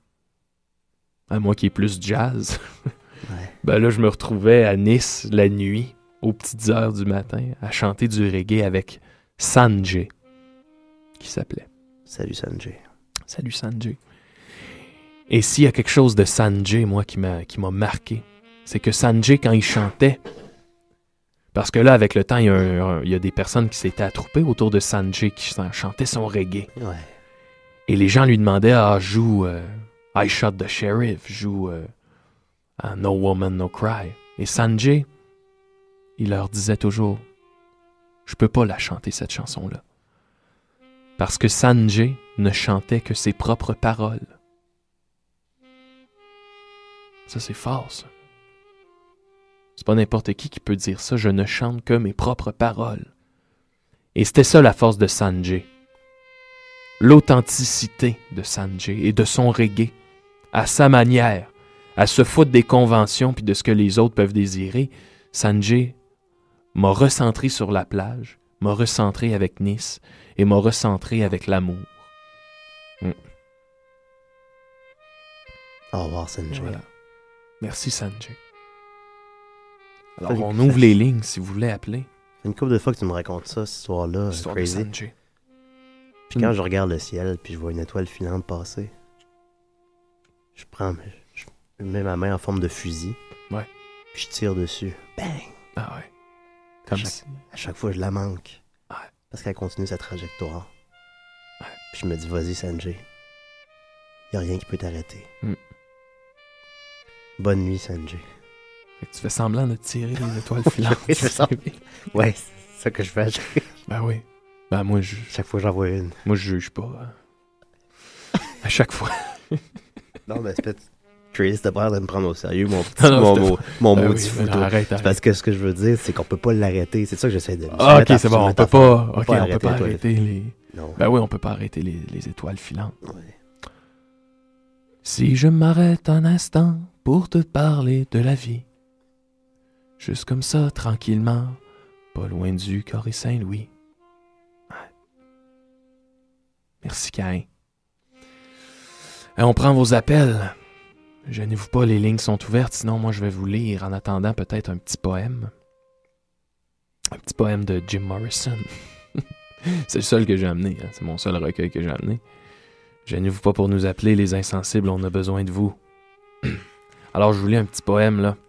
À moi qui est plus jazz. Ouais. Ben là, je me retrouvais à Nice la nuit, aux petites heures du matin, à chanter du reggae avec Sanjay, qui s'appelait. Salut Sanjay. Salut Sanjay. Et s'il y a quelque chose de Sanjay, moi, qui m'a, qui m'a marqué, c'est que Sanjay, quand il chantait, parce que là, avec le temps, il y a, un, il y a des personnes qui s'étaient attroupées autour de Sanjay qui chantaient son reggae. Ouais. Et les gens lui demandaient, ah, joue euh, I Shot the Sheriff, joue euh, No Woman, No Cry. Et Sanjay, il leur disait toujours, je peux pas la chanter, cette chanson-là. Parce que Sanjay ne chantait que ses propres paroles. Ça, c'est fort, ça. C'est pas n'importe qui qui peut dire ça. Je ne chante que mes propres paroles. Et c'était ça la force de Sanjay. L'authenticité de Sanjay et de son reggae, à sa manière, à se foutre des conventions puis de ce que les autres peuvent désirer. Sanjay m'a recentré sur la plage, m'a recentré avec Nice et m'a recentré avec l'amour. Mm. Au revoir, Sanjay. Voilà. Merci, Sanjay. Alors, on ouvre les lignes si vous voulez appeler. C'est une couple de fois que tu me racontes ça, cette histoire-là. L'histoire crazy. de Sanjay. Puis quand Mm. je regarde le ciel, puis je vois une étoile filante passer, je prends, je mets ma main en forme de fusil. Ouais. Puis je tire dessus. Bang! Ah ouais. Comme à, chaque, si... à chaque fois, je la manque. Ouais. Parce qu'elle continue sa trajectoire. Ouais. Puis je me dis, vas-y, Sanjay. Y a rien qui peut t'arrêter. Mm. Bonne nuit, Sanjay. Fait que tu fais semblant de tirer les étoiles filantes. Oui, c'est ça. Ouais, c'est ça que je fais. Ben oui. Ben moi, je... Chaque fois, j'en vois une. Moi, je juge pas. Hein. À chaque fois. Non, mais c'est peut-être crazy de pas de me prendre au sérieux, mon petit, non, non, mon, je te- mon, mon Ben mot oui, de mais foutre. non, arrête, C'est arrête. parce que ce que je veux dire, c'est qu'on peut pas l'arrêter. C'est ça que j'essaie de dire. Ah, ok, c'est bon, on peut pas... Ok, on peut pas toi, arrêter les... Non. Ben oui, on peut pas arrêter les, les étoiles filantes. Ouais. Si je m'arrête un instant pour te parler de la vie, juste comme ça, tranquillement, pas loin du Corée Saint-Louis. Ouais. Merci, Caïn. Et on prend vos appels. Gênez-vous pas, les lignes sont ouvertes, sinon moi je vais vous lire en attendant peut-être un petit poème. Un petit poème de Jim Morrison. C'est le seul que j'ai amené, hein. C'est mon seul recueil que j'ai amené. Gênez-vous pas pour nous appeler, les insensibles, on a besoin de vous. Alors je vous lis un petit poème, là.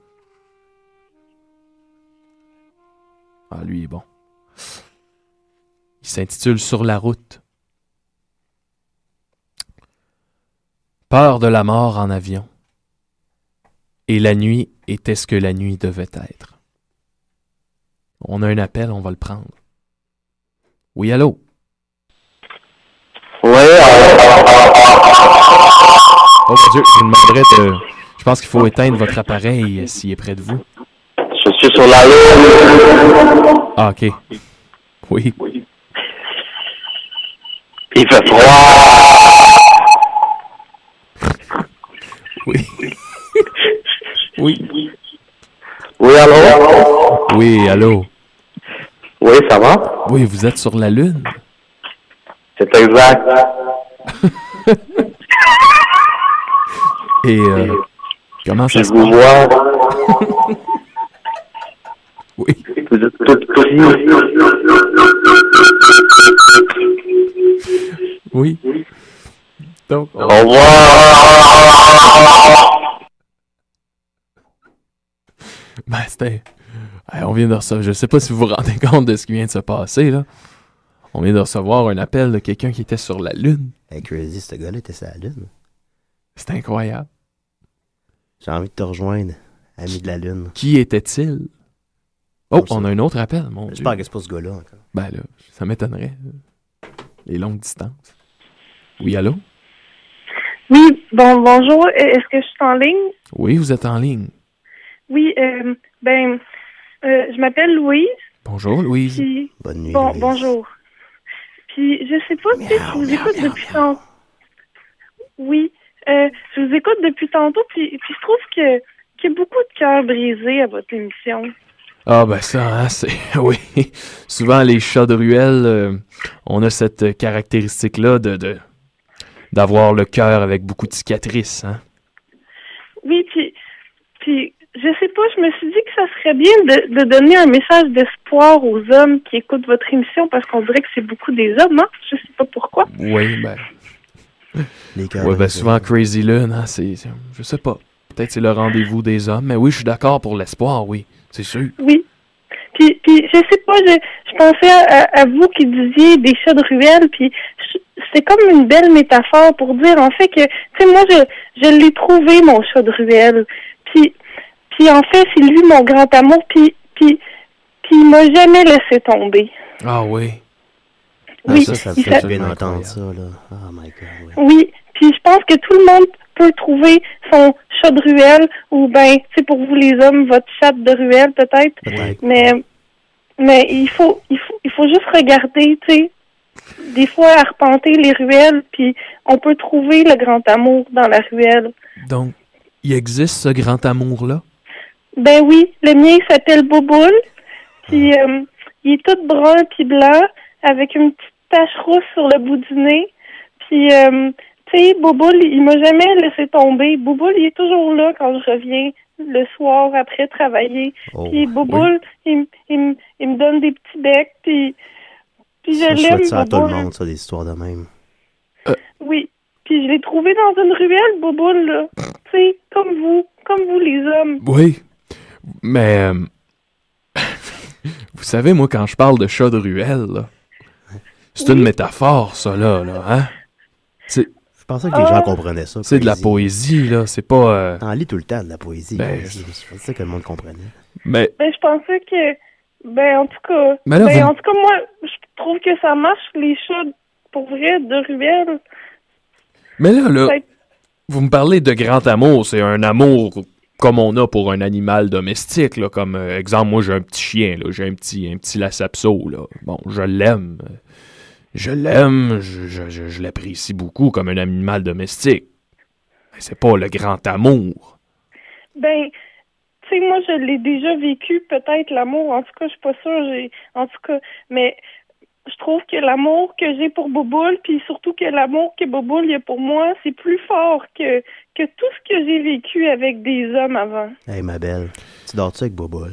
Ah, lui est bon. Il s'intitule « Sur la route ». Peur de la mort en avion. Et la nuit était ce que la nuit devait être. On a un appel, on va le prendre. Oui, allô? Oui. Oh mon Dieu, je vous demanderais de... Je pense qu'il faut éteindre votre appareil euh, s'il est près de vous. Je suis sur la lune. Ah, ok. Oui. Il fait froid. Oui. Oui. Oui, allô? Oui, allô? Oui, ça va? Oui, vous êtes sur la Lune? C'est exact. Et euh, comment ça Je se vous passe? vois. Oui. Vous êtes tout pris. Oui. Donc, on... Au revoir. Ben, c'était... Hey, on vient de recevoir... Je sais pas si vous vous rendez compte de ce qui vient de se passer, là. On vient de recevoir un appel de quelqu'un qui était sur la Lune. Hey, crazy, ce gars-là était sur la Lune. C'est incroyable. J'ai envie de te rejoindre, ami de la Lune. Qui était-il? Oh, on a un autre appel, mon Dieu. J'espère que c'est pas ce gars-là encore. Ben là, ça m'étonnerait. Les longues distances. Oui, allô? Oui, bon, bonjour. Est-ce que je suis en ligne? Oui, vous êtes en ligne. Oui, euh, ben, euh, je m'appelle Louise. Bonjour, Louise. Puis, Bonne nuit, bon, Louise. bonjour. Puis, je sais pas si je vous écoute depuis tantôt. Oui, euh, je vous écoute depuis tantôt, puis, puis je trouve que qu'il y a beaucoup de cœurs brisés à votre émission. Ah ben ça, hein, c'est... Oui. Souvent, les chats de ruelle, euh, on a cette caractéristique-là de, de d'avoir le cœur avec beaucoup de cicatrices, hein. Oui, puis, puis je sais pas, je me suis dit que ça serait bien de, de donner un message d'espoir aux hommes qui écoutent votre émission, parce qu'on dirait que c'est beaucoup des hommes, hein? Je sais pas pourquoi. Oui, ben... Les gars, ouais, ben souvent Crazy Lune, hein, c'est, c'est... Je sais pas. Peut-être c'est le rendez-vous des hommes, mais oui, je suis d'accord pour l'espoir, oui. C'est sûr. Oui. Puis, puis je sais pas, je, je pensais à, à vous qui disiez des chats de ruelle, puis je, c'est comme une belle métaphore pour dire, en fait, que, tu sais, moi, je, je l'ai trouvé, mon chat de ruelle. Puis, puis en fait, c'est lui, mon grand amour, puis, puis, puis il m'a jamais laissé tomber. Ah oui. Oui. Ah, ça, ça me il fait s'a- bien d'entendre ça, là. Oh my God, oui. Oui, puis je pense que tout le monde peut trouver son chat de ruelle, ou ben, c'est pour vous les hommes, votre chat de ruelle peut-être. Peut-être. Mais mais il faut il faut il faut juste regarder, tu sais, des fois arpenter les ruelles, puis on peut trouver le grand amour dans la ruelle. Donc, il existe ce grand amour-là? Ben oui, le mien il s'appelle Boboule, puis euh, il est tout brun puis blanc, avec une petite tache rousse sur le bout du nez, puis euh, tu sais, Boboule, il m'a jamais laissé tomber. Boboule, il est toujours là quand je reviens le soir après travailler. Oh, Puis Boboule, il, m- il, m- il me donne des petits becs, puis, puis je Ça, je l'aime, souhaite ça à tout le Boboule. monde, ça, des histoires de même. Oui, puis je l'ai trouvé dans une ruelle, Boboule, là. Tu sais, comme vous, comme vous les hommes. Oui. Mais... euh, vous savez, moi, quand je parle de chat de ruelle, là, c'est une métaphore, ça, là, là, hein? C'est... Je pensais que les Ah. gens comprenaient ça. C'est de la Crazy. poésie, là, c'est pas... euh, T'en lis tout le temps, de la poésie. Ben, Crazy. Je pensais que le monde comprenait. Mais... Ben, je pensais que... Ben, en tout cas... Mais là, ben, vous- en tout cas, moi, je trouve que ça marche, les chats, pour vrai, de ruelle. Mais là, là, Peut-être- vous me parlez de grand amour, c'est un amour comme on a pour un animal domestique, là, comme euh, exemple, moi j'ai un petit chien, là, j'ai un petit, un petit Lhasa-Apso, là. Bon, je l'aime, euh, je l'aime, je, je, je, je l'apprécie beaucoup comme un animal domestique. Mais c'est pas le grand amour. Ben, tu sais, moi, je l'ai déjà vécu, peut-être, l'amour. En tout cas, je suis pas sûre. J'ai... En tout cas, mais je trouve que l'amour que j'ai pour Boboule, puis surtout que l'amour que Boboule y a pour moi, c'est plus fort que, que tout ce que j'ai vécu avec des hommes avant. Hey, ma belle, tu dors-tu avec Boboule?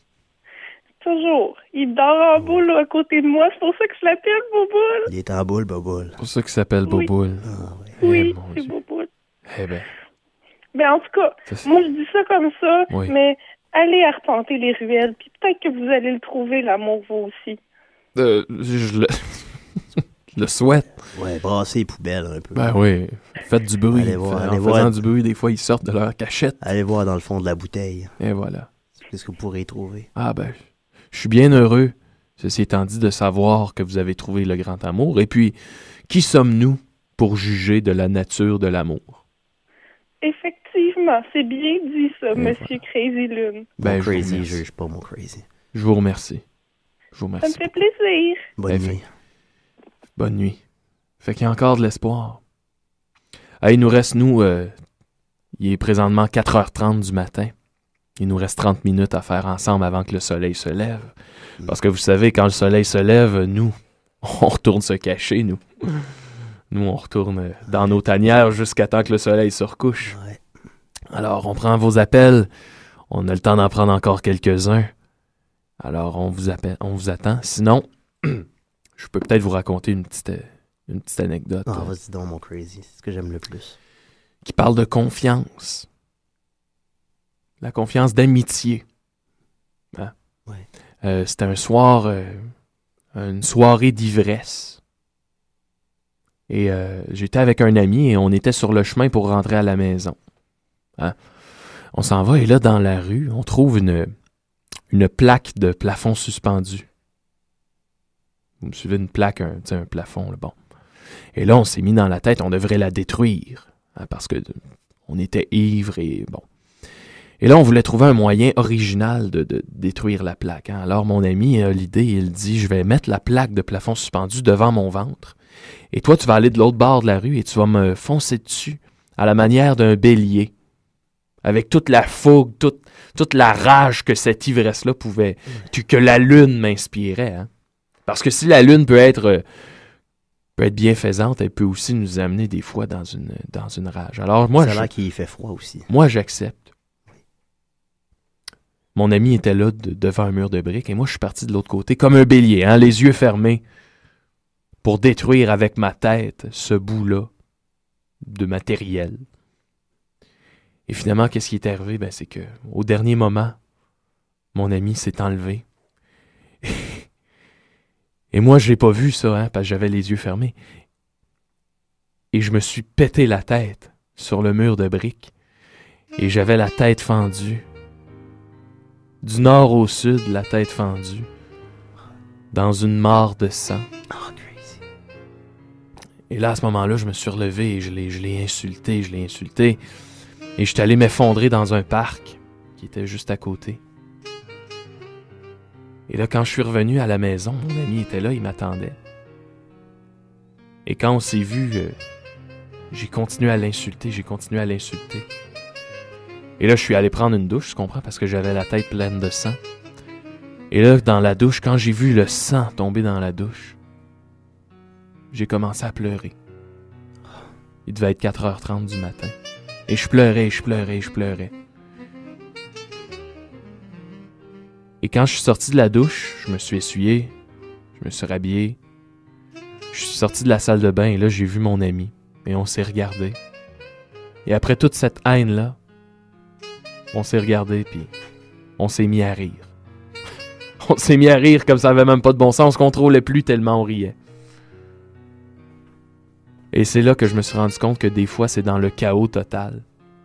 Toujours. Il dort en boule là, à côté de moi. C'est pour ça que je l'appelle Boboule. Il est en boule, Boboule. C'est pour ça qu'il s'appelle Oui. Boboule. Oui, mon c'est Dieu. Boboule. Eh ben, Ben, en tout cas, Ça, c'est- moi, je dis ça comme ça, Oui. mais allez arpenter les ruelles, puis peut-être que vous allez le trouver, l'amour, vous aussi. euh, je le... je le souhaite. Ouais, brasser les poubelles un peu. Ben oui, faites du bruit. Allez voir, Fait- allez en voir. faisant du bruit, des fois, ils sortent de leur cachette. Allez voir dans le fond de la bouteille. Et voilà. Qu'est-ce que vous pourrez y trouver? Ah ben, je suis bien heureux, ceci étant dit, de savoir que vous avez trouvé le grand amour. Et puis, qui sommes-nous pour juger de la nature de l'amour? Effectivement, c'est bien dit ça, Et Monsieur Crazy Lune. Ben, Mon je vous crazy, remercie. juge pas mon crazy. Je vous remercie. Je vous Ça me remercie. fait plaisir. Bonne Eh, nuit. fait- Bonne nuit. Fait qu'il y a encore de l'espoir. Ah, il nous reste, nous, euh, il est présentement quatre heures trente du matin. Il nous reste trente minutes à faire ensemble avant que le soleil se lève. Parce que vous savez, quand le soleil se lève, nous, on retourne se cacher, nous. Nous, on retourne dans nos tanières jusqu'à temps que le soleil se recouche. Ouais. Alors, on prend vos appels. On a le temps d'en prendre encore quelques-uns. Alors, on vous appelle, on vous attend. Sinon, je peux peut-être vous raconter une petite, euh, une petite anecdote Ah, euh, vas-y donc, mon crazy. C'est ce que j'aime le plus. qui parle de confiance. La confiance d'amitié. Hein? Ouais. Euh, c'était un soir, euh, une soirée d'ivresse. Et euh, j'étais avec un ami et on était sur le chemin pour rentrer à la maison. Hein? On s'en va et là, dans la rue, on trouve une, une plaque de plafond suspendu. Vous me suivez, une plaque, un, tu sais, un plafond, là, bon. Et là, on s'est mis dans la tête, on devrait la détruire, hein, parce que de- on était ivres et bon. Et là, on voulait trouver un moyen original de, de détruire la plaque. Hein. Alors, mon ami a l'idée, il dit, je vais mettre la plaque de plafond suspendu devant mon ventre, et toi, tu vas aller de l'autre bord de la rue et tu vas me foncer dessus à la manière d'un bélier, avec toute la fougue, toute, toute la rage que cette ivresse-là pouvait, que, que la lune m'inspirait. Hein. Parce que si la lune peut être, euh, peut être bienfaisante, elle peut aussi nous amener des fois dans une, dans une rage. Alors moi, Ça a je- l'air qu'il fait froid aussi. moi j'accepte. Mon ami était là de, devant un mur de briques et moi je suis parti de l'autre côté comme un bélier, hein, les yeux fermés, pour détruire avec ma tête ce bout-là de matériel. Et finalement, qu'est-ce qui est arrivé? Ben, c'est que au dernier moment, mon ami s'est enlevé. Et moi, je l'ai pas vu ça, hein, parce que j'avais les yeux fermés. Et je me suis pété la tête sur le mur de briques. Et j'avais la tête fendue. Du nord au sud, la tête fendue. Dans une mare de sang. Oh, crazy. Et là, à ce moment-là, je me suis relevé et je l'ai, je l'ai insulté, je l'ai insulté. Et je suis allé m'effondrer dans un parc qui était juste à côté. Et là, quand je suis revenu à la maison, mon ami était là, il m'attendait. Et quand on s'est vu, euh, j'ai continué à l'insulter, j'ai continué à l'insulter. Et là, je suis allé prendre une douche, tu comprends, parce que j'avais la tête pleine de sang. Et là, dans la douche, quand j'ai vu le sang tomber dans la douche, j'ai commencé à pleurer. Il devait être quatre heures trente du matin. Et je pleurais, je pleurais, je pleurais. Et quand je suis sorti de la douche, je me suis essuyé, je me suis rhabillé. Je suis sorti de la salle de bain et là, j'ai vu mon ami. Et on s'est regardé. Et après toute cette haine-là, on s'est regardé puis on s'est mis à rire. On s'est mis à rire comme ça avait même pas de bon sens. On se contrôlait plus tellement on riait. Et c'est là que je me suis rendu compte que des fois, c'est dans le chaos total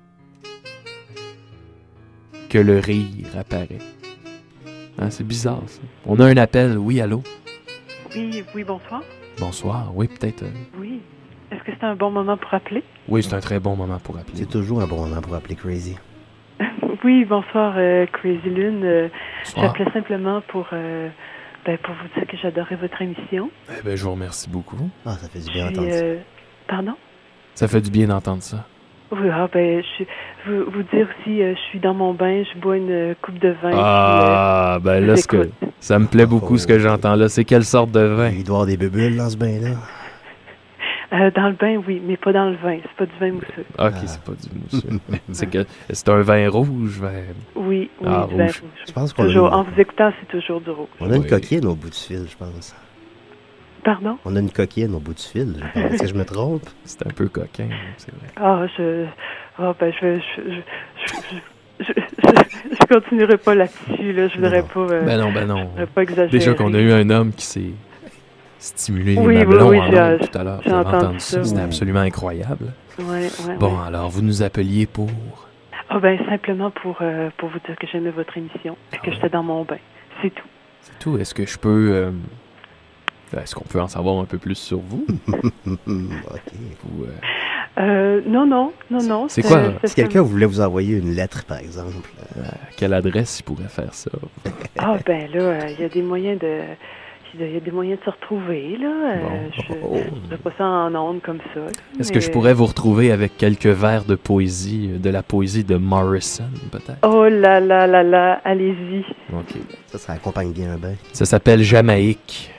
que le rire apparaît. Hein, c'est bizarre, ça. On a un appel. Oui, allô? Oui, oui, bonsoir. Bonsoir. Oui, peut-être... Euh... Oui. Est-ce que c'est un bon moment pour appeler? Oui, c'est un très bon moment pour appeler. C'est toujours un bon moment pour appeler Crazy. Oui, bonsoir, euh, Crazy Lune. Euh, Bonsoir. J'appelais simplement pour, euh, ben, pour vous dire que j'adorais votre émission. Eh ben, je vous remercie beaucoup. Ah, ça fait du bien Puis, d'entendre euh, Pardon? Ça fait du bien d'entendre ça. Oui, ah, ben, je, vous, vous dire aussi, euh, je suis dans mon bain, je bois une coupe de vin. Ah, puis, euh, ben là, ce que, ça me plaît beaucoup ce que j'entends là. C'est quelle sorte de vin? Il doit y avoir des bulles dans ce bain-là. Euh, dans le bain, oui, mais pas dans le vin. C'est pas du vin mousseux. Ok, ah. C'est pas du mousseux. c'est que c'est un vin rouge, vin. Oui, oui, ah, du vin rouge. rouge. Je pense qu'on toujours, a une... En vous écoutant, c'est toujours du rouge. On a une oui. coquine au bout du fil, je pense. Pardon? On a une coquine au bout du fil, je pense. Est-ce que je me trompe? C'est un peu coquin, c'est vrai. Ah, je... Ah, ben, je vais... Je, je, je, je, je, je, je continuerai pas là-dessus, là. Je voudrais pas... Euh, ben non, ben non. Je voudrais pas exagérer. Déjà qu'on a eu un homme qui s'est stimulé oui, les oui, mamelons oui, en j'ai, tout à l'heure. J'ai entendu, entendu ça. ça. C'était absolument incroyable. Ouais, ouais, bon, ouais. alors, vous nous appeliez pour... Ah, ben, simplement pour, euh, pour vous dire que j'aimais votre émission et que ah, j'étais dans mon bain. C'est tout. C'est tout. Est-ce que je peux... Euh... Est-ce qu'on peut en savoir un peu plus sur vous? Ok. Ou, euh... Euh, non, non, non, non. C'est quoi? C'est si quelqu'un voulait vous envoyer une lettre, par exemple. Euh, à quelle adresse il pourrait faire ça? Ah, ben là, il euh, y a des moyens de... Il y a des moyens de se retrouver, là. Euh, bon. Je ne ferai pas ça en ondes comme ça. Est-ce mais... que je pourrais vous retrouver avec quelques vers de poésie, de la poésie de Morrison, peut-être? Oh là là là là, allez-y. OK. Ça, ça accompagne bien un bain. Ça s'appelle Jamaïque.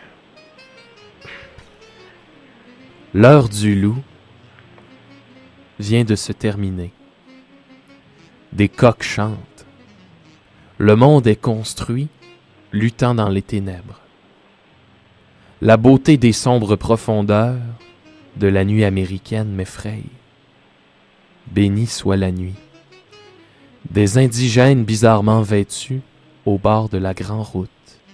L'heure du loup vient de se terminer. Des coqs chantent. Le monde est construit, luttant dans les ténèbres. La beauté des sombres profondeurs de la nuit américaine m'effraie. Bénie soit la nuit. Des indigènes bizarrement vêtus au bord de la grande route.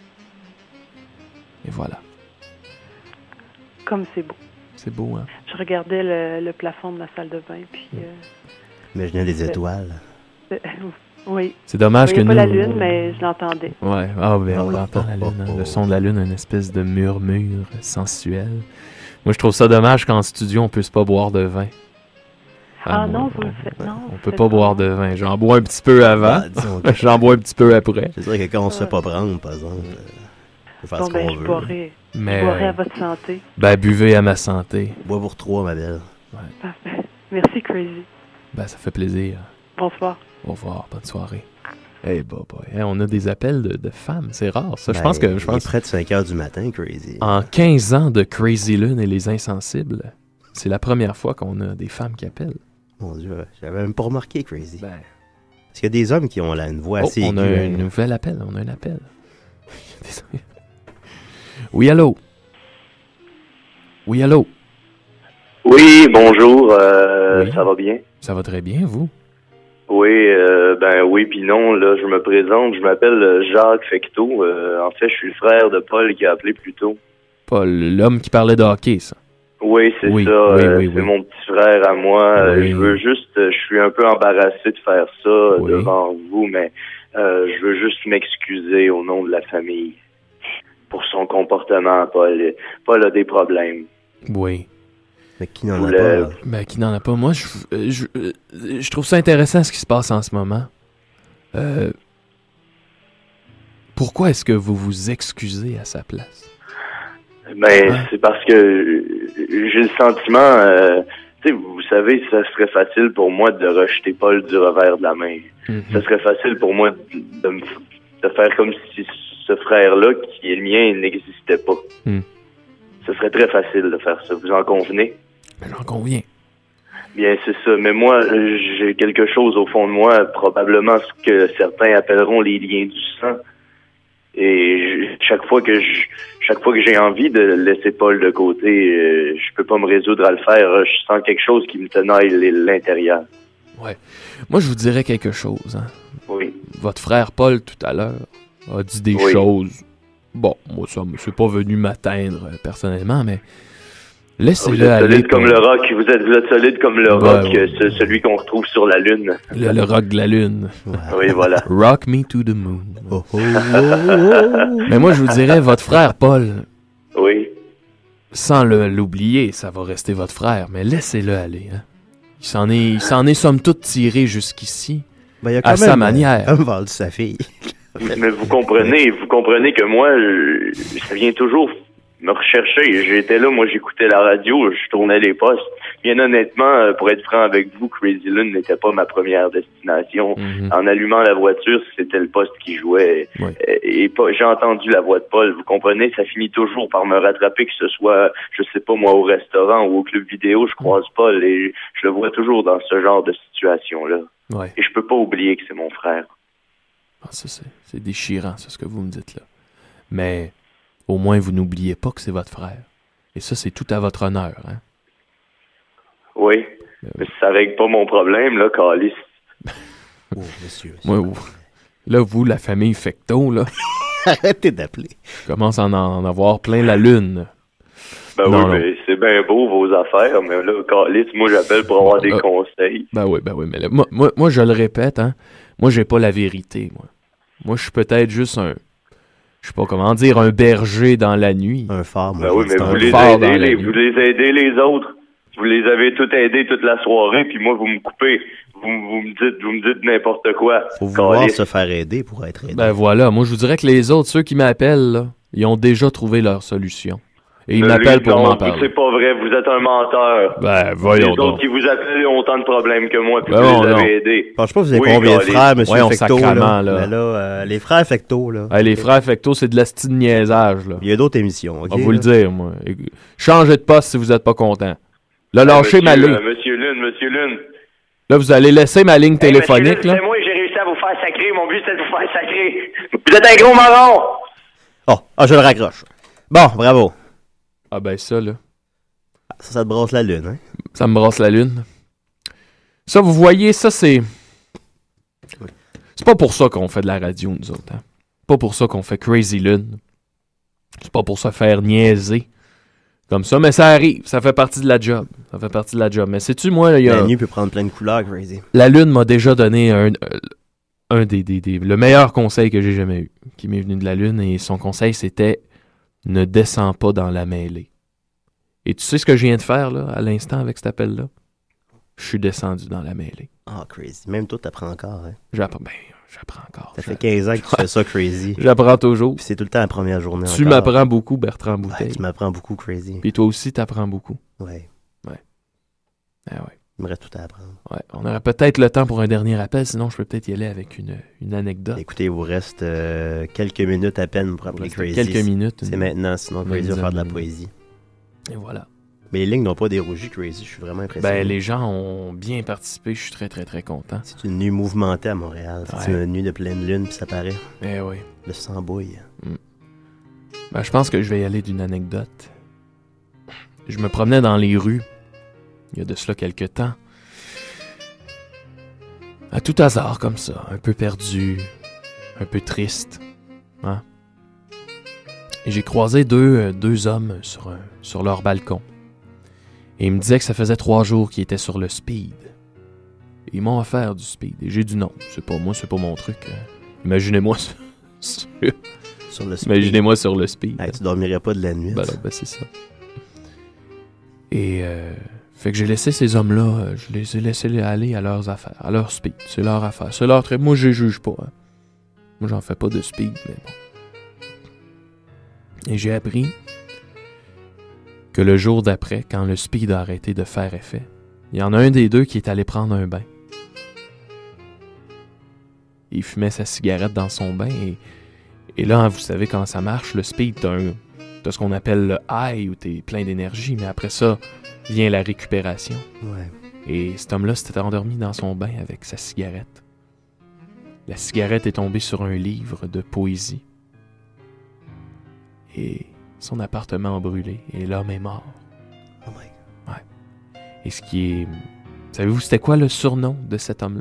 Et voilà. Comme c'est beau. C'est beau, hein? Je regardais le, le plafond de ma salle de bain, puis... Euh, Imaginez des étoiles. Euh, oui. C'est dommage que nous... pas la lune, mais je l'entendais. Ouais, ah, ben on l'entend la lune. Hein. Le son de la lune, une espèce de murmure sensuel. Moi, je trouve ça dommage qu'en studio, on puisse pas boire de vin. Ah, ah moi, non, vous on, le faites, non. On peut pas, pas boire de vin. J'en bois un petit peu avant. Ah, j'en bois un petit peu après. C'est vrai que quand on se fait pas prendre, par exemple, on peut faire bon, ce qu'on ben, veut. Je boirai. Mais, je boirai à votre santé. Ben, buvez à ma santé. Bois pour trois, ma belle. Ouais. Parfait. Merci, Crazy. Ben, ça fait plaisir. Bonsoir. Au revoir, bonne soirée. Hey, bah, bah, hey, on a des appels de, de femmes, c'est rare, ça. Ben, je pense que... Je pense... Il est près de cinq heures du matin, Crazy. En quinze ans de Crazy Lune et les Insensibles, c'est la première fois qu'on a des femmes qui appellent. Mon Dieu, j'avais même pas remarqué, Crazy. Ben, Parce qu'il y a des hommes qui ont là, une voix Oh, assez on a aiguë, un hein. nouvel appel. On a un appel. Oui, allô? Oui, allô? Oui, bonjour, euh, Oui. ça va bien? Ça va très bien, vous? Oui, euh, ben oui, puis non, là, je me présente, je m'appelle euh, Jacques Fecteau. Euh, en fait, je suis le frère de Paul qui a appelé plus tôt. Paul, l'homme qui parlait de hockey, ça. Oui, c'est Oui, ça, oui, euh, oui, c'est oui. mon petit frère à moi. Euh, Oui. Je veux juste, euh, je suis un peu embarrassé de faire ça euh, Oui. devant vous, mais euh, je veux juste m'excuser au nom de la famille pour son comportement, Paul. Paul a des problèmes. Oui. Mais qui n'en Vous a le- pas? Ben, qui n'en a pas. Moi, je, euh, je, euh, je trouve ça intéressant ce qui se passe en ce moment. Euh, pourquoi est-ce que vous vous excusez à sa place? Ben, c'est parce que euh, j'ai le sentiment, euh, tu sais, vous savez, ça serait facile pour moi de rejeter Paul du revers de la main. Ça serait facile pour moi de, de, me f- de faire comme si ce frère-là, qui est le mien, il n'existait pas. Hmm. Ce serait très facile de faire ça. Vous en convenez? J'en conviens. Bien, c'est ça. Mais moi, euh, j'ai quelque chose au fond de moi, probablement ce que certains appelleront les liens du sang. Et je- chaque fois que je, chaque fois que j'ai envie de laisser Paul de côté, euh, je peux pas me résoudre à le faire. Je sens quelque chose qui me tenaille l- l'intérieur. Ouais. Moi, je vous dirais quelque chose. Hein. Oui. Votre frère Paul, tout à l'heure, a dit des Oui. choses. Bon, moi, ça me- c'est pas venu m'atteindre euh, personnellement, mais Vous laissez-le êtes aller. solide comme Paul. le roc. Vous êtes, vous êtes solide comme le Ouais, roc, ouais. euh, ce- celui qu'on retrouve sur la lune. Le, le rock de la lune. Oui, voilà. Rock me to the moon. Oh, oh, oh, oh. Mais moi, je vous dirais, votre frère Paul, Oui. sans le- l'oublier, ça va rester votre frère, mais laissez-le aller. Hein. Il s'en est, il s'en est somme toute tiré jusqu'ici, Ben, il y a à quand sa même, manière. euh, comme vendu sa fille. Mais vous comprenez, vous comprenez que moi, je- ça vient toujours me rechercher. J'étais là, moi j'écoutais la radio, je tournais les postes. Bien honnêtement, euh, pour être franc avec vous, Crazy Lune n'était pas ma première destination. Mhm. En allumant la voiture, c'était le poste qui jouait. Ouais. Et, et pas- j'ai entendu la voix de Paul. Vous comprenez, ça finit toujours par me rattraper, que ce soit, je sais pas moi, au restaurant ou au club vidéo, je croise Paul et je le vois toujours dans ce genre de situation-là. Ouais. Et je peux pas oublier que c'est mon frère. Ah, ça, c'est, c'est déchirant, c'est ce que vous me dites là. Mais au moins, vous n'oubliez pas que c'est votre frère. Et ça, c'est tout à votre honneur. Hein? Oui, mais ça règle pas mon problème, là, Calice. Oh, monsieur. Moi, vous- là, vous, la famille Fecteau, là, Arrêtez d'appeler. commence à en, en avoir plein la lune. Ben Non, oui, non. mais c'est bien beau vos affaires, mais là, Calice, moi j'appelle pour avoir des Euh, conseils. Ben oui, ben oui, mais là, moi, moi, moi, je le répète, hein, moi, j'ai pas la vérité, moi. Moi, je suis peut-être juste un, je sais pas comment dire, un berger dans la nuit. Un phare, moi. Ben oui, j'ai mais dit vous un les phare dans aidez, la les, nuit. vous les aidez les autres. Vous les avez tout aidés toute la soirée, puis moi vous me coupez. Vous, vous me dites, vous me dites n'importe quoi. Faut vouloir Calice. se faire aider pour être aidé. Ben voilà, moi, je vous dirais que les autres, ceux qui m'appellent, là, ils ont déjà trouvé leur solution. Et ils Euh, m'appellent lui, pour non, m'en vous, parler. c'est pas vrai, vous êtes un menteur. Ben, Les voyons autres donc. qui vous appellent ont autant de problèmes que moi, puis Ben vous non, les non. avez aidés. Je pense pas que vous avez Oui, combien de Calice. frères, monsieur Voyons, Fecteau, sacrement, là. là. Mais là, euh, les frères Fecteau, là. Hey, les frères Fecteau, c'est de la style niaisage, là. Il y a d'autres émissions, ok? On va vous le là? dire, moi. Changez de poste si vous êtes pas content. Là, lâchez Monsieur, ma ligne. euh, Monsieur Lune, Monsieur Lune. Là, vous allez laisser ma ligne téléphonique, Monsieur, là. c'est moi, j'ai réussi à vous faire sacrer. Mon but, c'était de vous faire sacrer. Vous êtes un gros marron! Oh, ah, je le raccroche. Bon, bravo. Ah ben ça, là. Ça, ça te brasse la lune, hein? Ça me brasse la lune. Ça, vous voyez, ça, c'est... C'est pas pour ça qu'on fait de la radio, nous autres. Hein? Pas pour ça qu'on fait Crazy Lune. C'est pas pour se faire niaiser. Comme ça, mais ça arrive. Ça fait partie de la job. Ça fait partie de la job. Mais sais-tu, moi, il y a... La nuit peut prendre plein de couleurs, Crazy. La Lune m'a déjà donné un, euh, un des, des, des- le meilleur conseil que j'ai jamais eu, qui m'est venu de la Lune, et son conseil, c'était « Ne descends pas dans la mêlée ». Et tu sais ce que je viens de faire, là, à l'instant, avec cet appel-là? Je suis descendu dans la mêlée. Ah, Crazy. Même toi, t'apprends encore, hein? J'apprends, ben, j'apprends encore. Ça fait quinze ans que tu fais ça, Crazy. J'apprends toujours. Puis c'est tout le temps la première journée Tu encore. m'apprends beaucoup, Bertrand Bouteille. Ouais, tu m'apprends beaucoup, Crazy. Puis toi aussi, t'apprends beaucoup. Ouais. Ouais. Ah ouais. Il me reste tout à apprendre. Ouais. On aurait peut-être le temps pour un dernier appel, sinon je peux peut-être y aller avec une, une anecdote. Écoutez, il vous reste euh, quelques minutes à peine pour appeler reste Crazy. quelques minutes, C'est une- maintenant, sinon une Crazy va dizaine faire de la de minutes. poésie. Et voilà. Mais les lignes n'ont pas dérougi, Crazy. Je suis vraiment impressionné. Ben, les gens ont bien participé. Je suis très, très, très content. C'est une nuit mouvementée à Montréal. C'est Ouais. une nuit de pleine lune, puis ça paraît. Eh oui. Le sang bouille. Mm. Ben, je pense que je vais y aller d'une anecdote. Je me promenais dans les rues, il y a de cela quelques temps. À tout hasard, comme ça. Un peu perdu, un peu triste. Hein? Et j'ai croisé deux, euh, deux hommes sur, un, sur leur balcon. Et ils me disaient que ça faisait trois jours qu'ils étaient sur le speed. Et ils m'ont offert du speed. Et j'ai dit non, c'est pas moi, c'est pas mon truc. Euh, Imaginez-moi sur, sur, sur le speed. Imaginez-moi sur le speed. Hey, tu dormirais pas de la nuit. Ben, là, ben c'est ça. Et euh, fait que j'ai laissé ces hommes-là, euh, je les ai laissés aller à leurs affaires, à leur speed. C'est leur affaire, c'est leur trait. Moi, je les juge pas. Hein. Moi, j'en fais pas de speed, mais bon. Et j'ai appris que le jour d'après, quand le speed a arrêté de faire effet, il y en a un des deux qui est allé prendre un bain. Il fumait sa cigarette dans son bain et, et là, vous savez comment ça marche, le speed, t'as, un, t'as ce qu'on appelle le high où t'es plein d'énergie, mais après ça, vient la récupération. Ouais. Et cet homme-là s'était endormi dans son bain avec sa cigarette. La cigarette est tombée sur un livre de poésie. Et son appartement a brûlé et l'homme est mort. Oh my God. Ouais. Et ce qui est... Savez-vous c'était quoi le surnom de cet homme-là?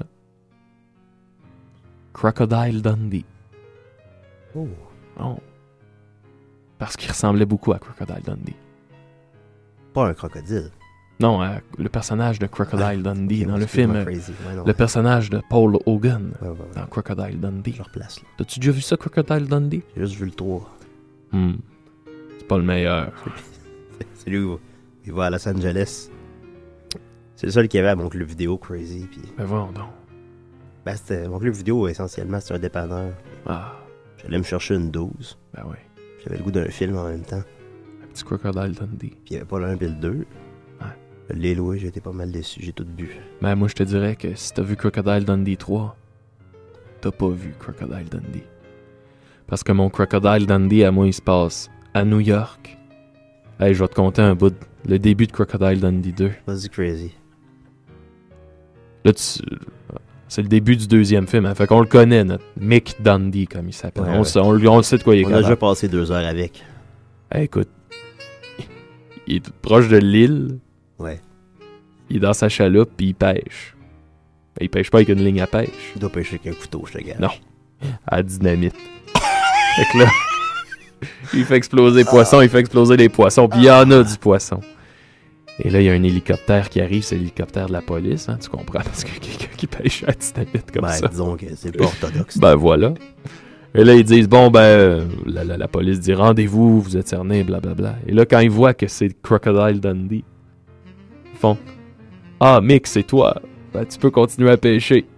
Crocodile Dundee. Oh. Oh. Parce qu'il ressemblait beaucoup à Crocodile Dundee. Pas un crocodile. Non, euh, le personnage de Crocodile ah, Dundee okay, dans le film. Ouais, non, le personnage de Paul Hogan ouais, ouais, ouais. dans Crocodile Dundee. Je replace là. T'as-tu déjà vu ça, Crocodile Dundee? J'ai juste vu le trois. Hmm. C'est pas le meilleur. C'est lui où il va à Los Angeles. C'est le seul qui avait à mon club vidéo Crazy. Puis... Ben voyons donc. Ben c'était... Mon club vidéo, essentiellement, c'était un dépanneur. Ah. J'allais me chercher une douze. Ben oui. J'avais le goût d'un film en même temps. Un petit Crocodile Dundee. Puis il n'y avait pas le un et le deux. Ouais. Je l'ai loué, j'ai été pas mal déçu. J'ai tout bu. Ben moi, je te dirais que si t'as vu Crocodile Dundee trois, t'as pas vu Crocodile Dundee. Parce que mon Crocodile Dundee, à moi, il se passe à New York. Hey, je vais te conter un bout de... Le début de Crocodile Dundee deux. Vas-y, Crazy. Là, tu... C'est le début du deuxième film. Hein. Fait qu'on le connaît, notre Mick Dundee, comme il s'appelle. Ouais, on, ouais. Sait, on, on le sait de quoi il est on capable. On a déjà passé deux heures avec. Hey, écoute. Il est tout proche de l'île. Ouais. Il est dans sa chaloupe, puis il pêche. Ben, il pêche pas avec une ligne à pêche. Il doit pêcher avec un couteau, je te gage. Non. À la dynamite. Fait que là, il fait exploser les poissons, il fait exploser les poissons, puis il y en a du poisson. Et là, il y a un hélicoptère qui arrive, c'est l'hélicoptère de la police, hein, tu comprends, parce que quelqu'un qui pêche à la dynamite comme ben, ça. disons que c'est pas orthodoxe. Ben voilà. Et là, ils disent, bon, ben, la, la, la police dit, rendez-vous, vous êtes cerné, blablabla. Et là, quand ils voient que c'est Crocodile Dundee, ils font, ah, Mick, c'est toi, ben, tu peux continuer à pêcher.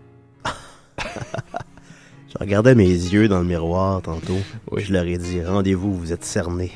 Je regardais mes yeux dans le miroir tantôt. Oui. Je leur ai dit, rendez-vous, vous êtes cernés.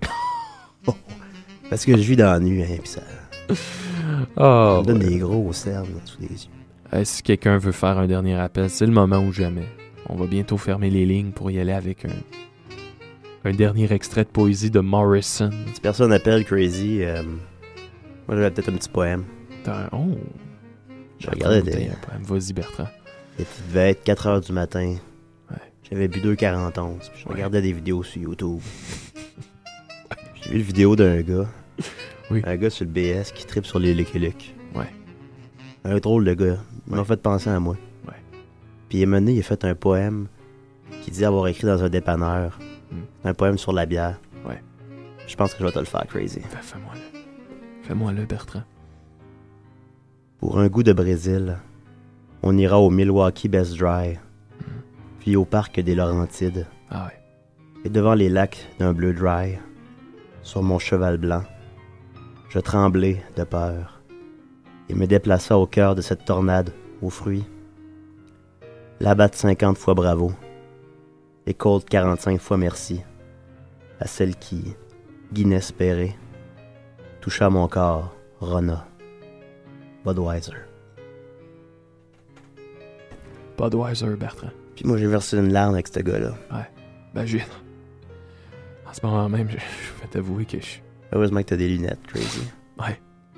Parce que je vis dans la nuit, hein, pis ça... Oh, ça me donne ouais. des gros cernes dans tous les yeux. Euh, si quelqu'un veut faire un dernier appel, c'est le moment ou jamais. On va bientôt fermer les lignes pour y aller avec un, un dernier extrait de poésie de Morrison. Si personne n'appelle Crazy, euh, moi j'avais peut-être un petit poème. T'as un... Oh! Je regardais des... un poème. Vas-y, Bertrand. Il devait être quatre heures du matin. Ouais. J'avais bu deux quarante et onze. Je Ouais. regardais des vidéos sur YouTube. J'ai vu une vidéo d'un gars. Oui. Un gars sur le B S qui tripe sur les Lucky Luke. Ouais. Un drôle de gars. Il m'a Ouais. fait penser à moi. Ouais. Puis il m'a donné, il a fait un poème qu'il dit avoir écrit dans un dépanneur. Mm. Un poème sur la bière. Ouais. Je pense que je vais te le faire, Crazy. Ben, fais-moi-le. Fais-moi-le, Bertrand. Pour un goût de Brésil, on ira au Milwaukee Best Dry, Mm. puis au parc des Laurentides, Ah ouais. et devant les lacs d'un bleu dry, sur mon cheval blanc, je tremblai de peur, et me déplaça au cœur de cette tornade aux fruits. Labatte cinquante fois bravo, et Colt quarante-cinq fois merci, à celle qui, Guinness Perret, toucha mon corps, Rona, Budweiser. Budweiser, Bertrand. Puis moi, j'ai versé une larme avec ce gars-là. Ouais. Ben, j'ai... En ce moment même, je, je vais t'avouer que je... Heureusement que t'as des lunettes, Crazy. Ouais.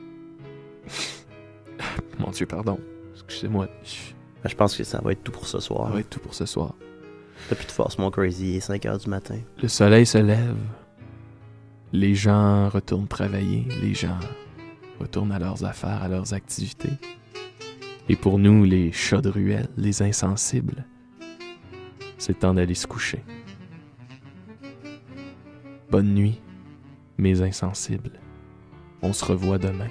Mon Dieu, pardon. Excusez-moi. Ben, je pense que ça va être tout pour ce soir. Ça va être tout pour ce soir. T'as plus de force, mon Crazy. Il est cinq heures du matin. Le soleil se lève. Les gens retournent travailler. Les gens retournent à leurs affaires, à leurs activités. Et pour nous, les chats de ruelle, les insensibles, c'est temps d'aller se coucher. Bonne nuit, mes insensibles. On se revoit demain.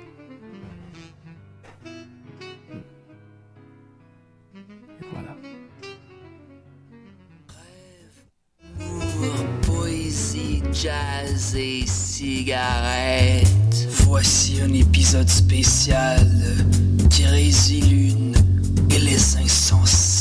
Et voilà. Poésie, jazz et cigarettes. Voici un épisode spécial Crazy Lune et les insensés.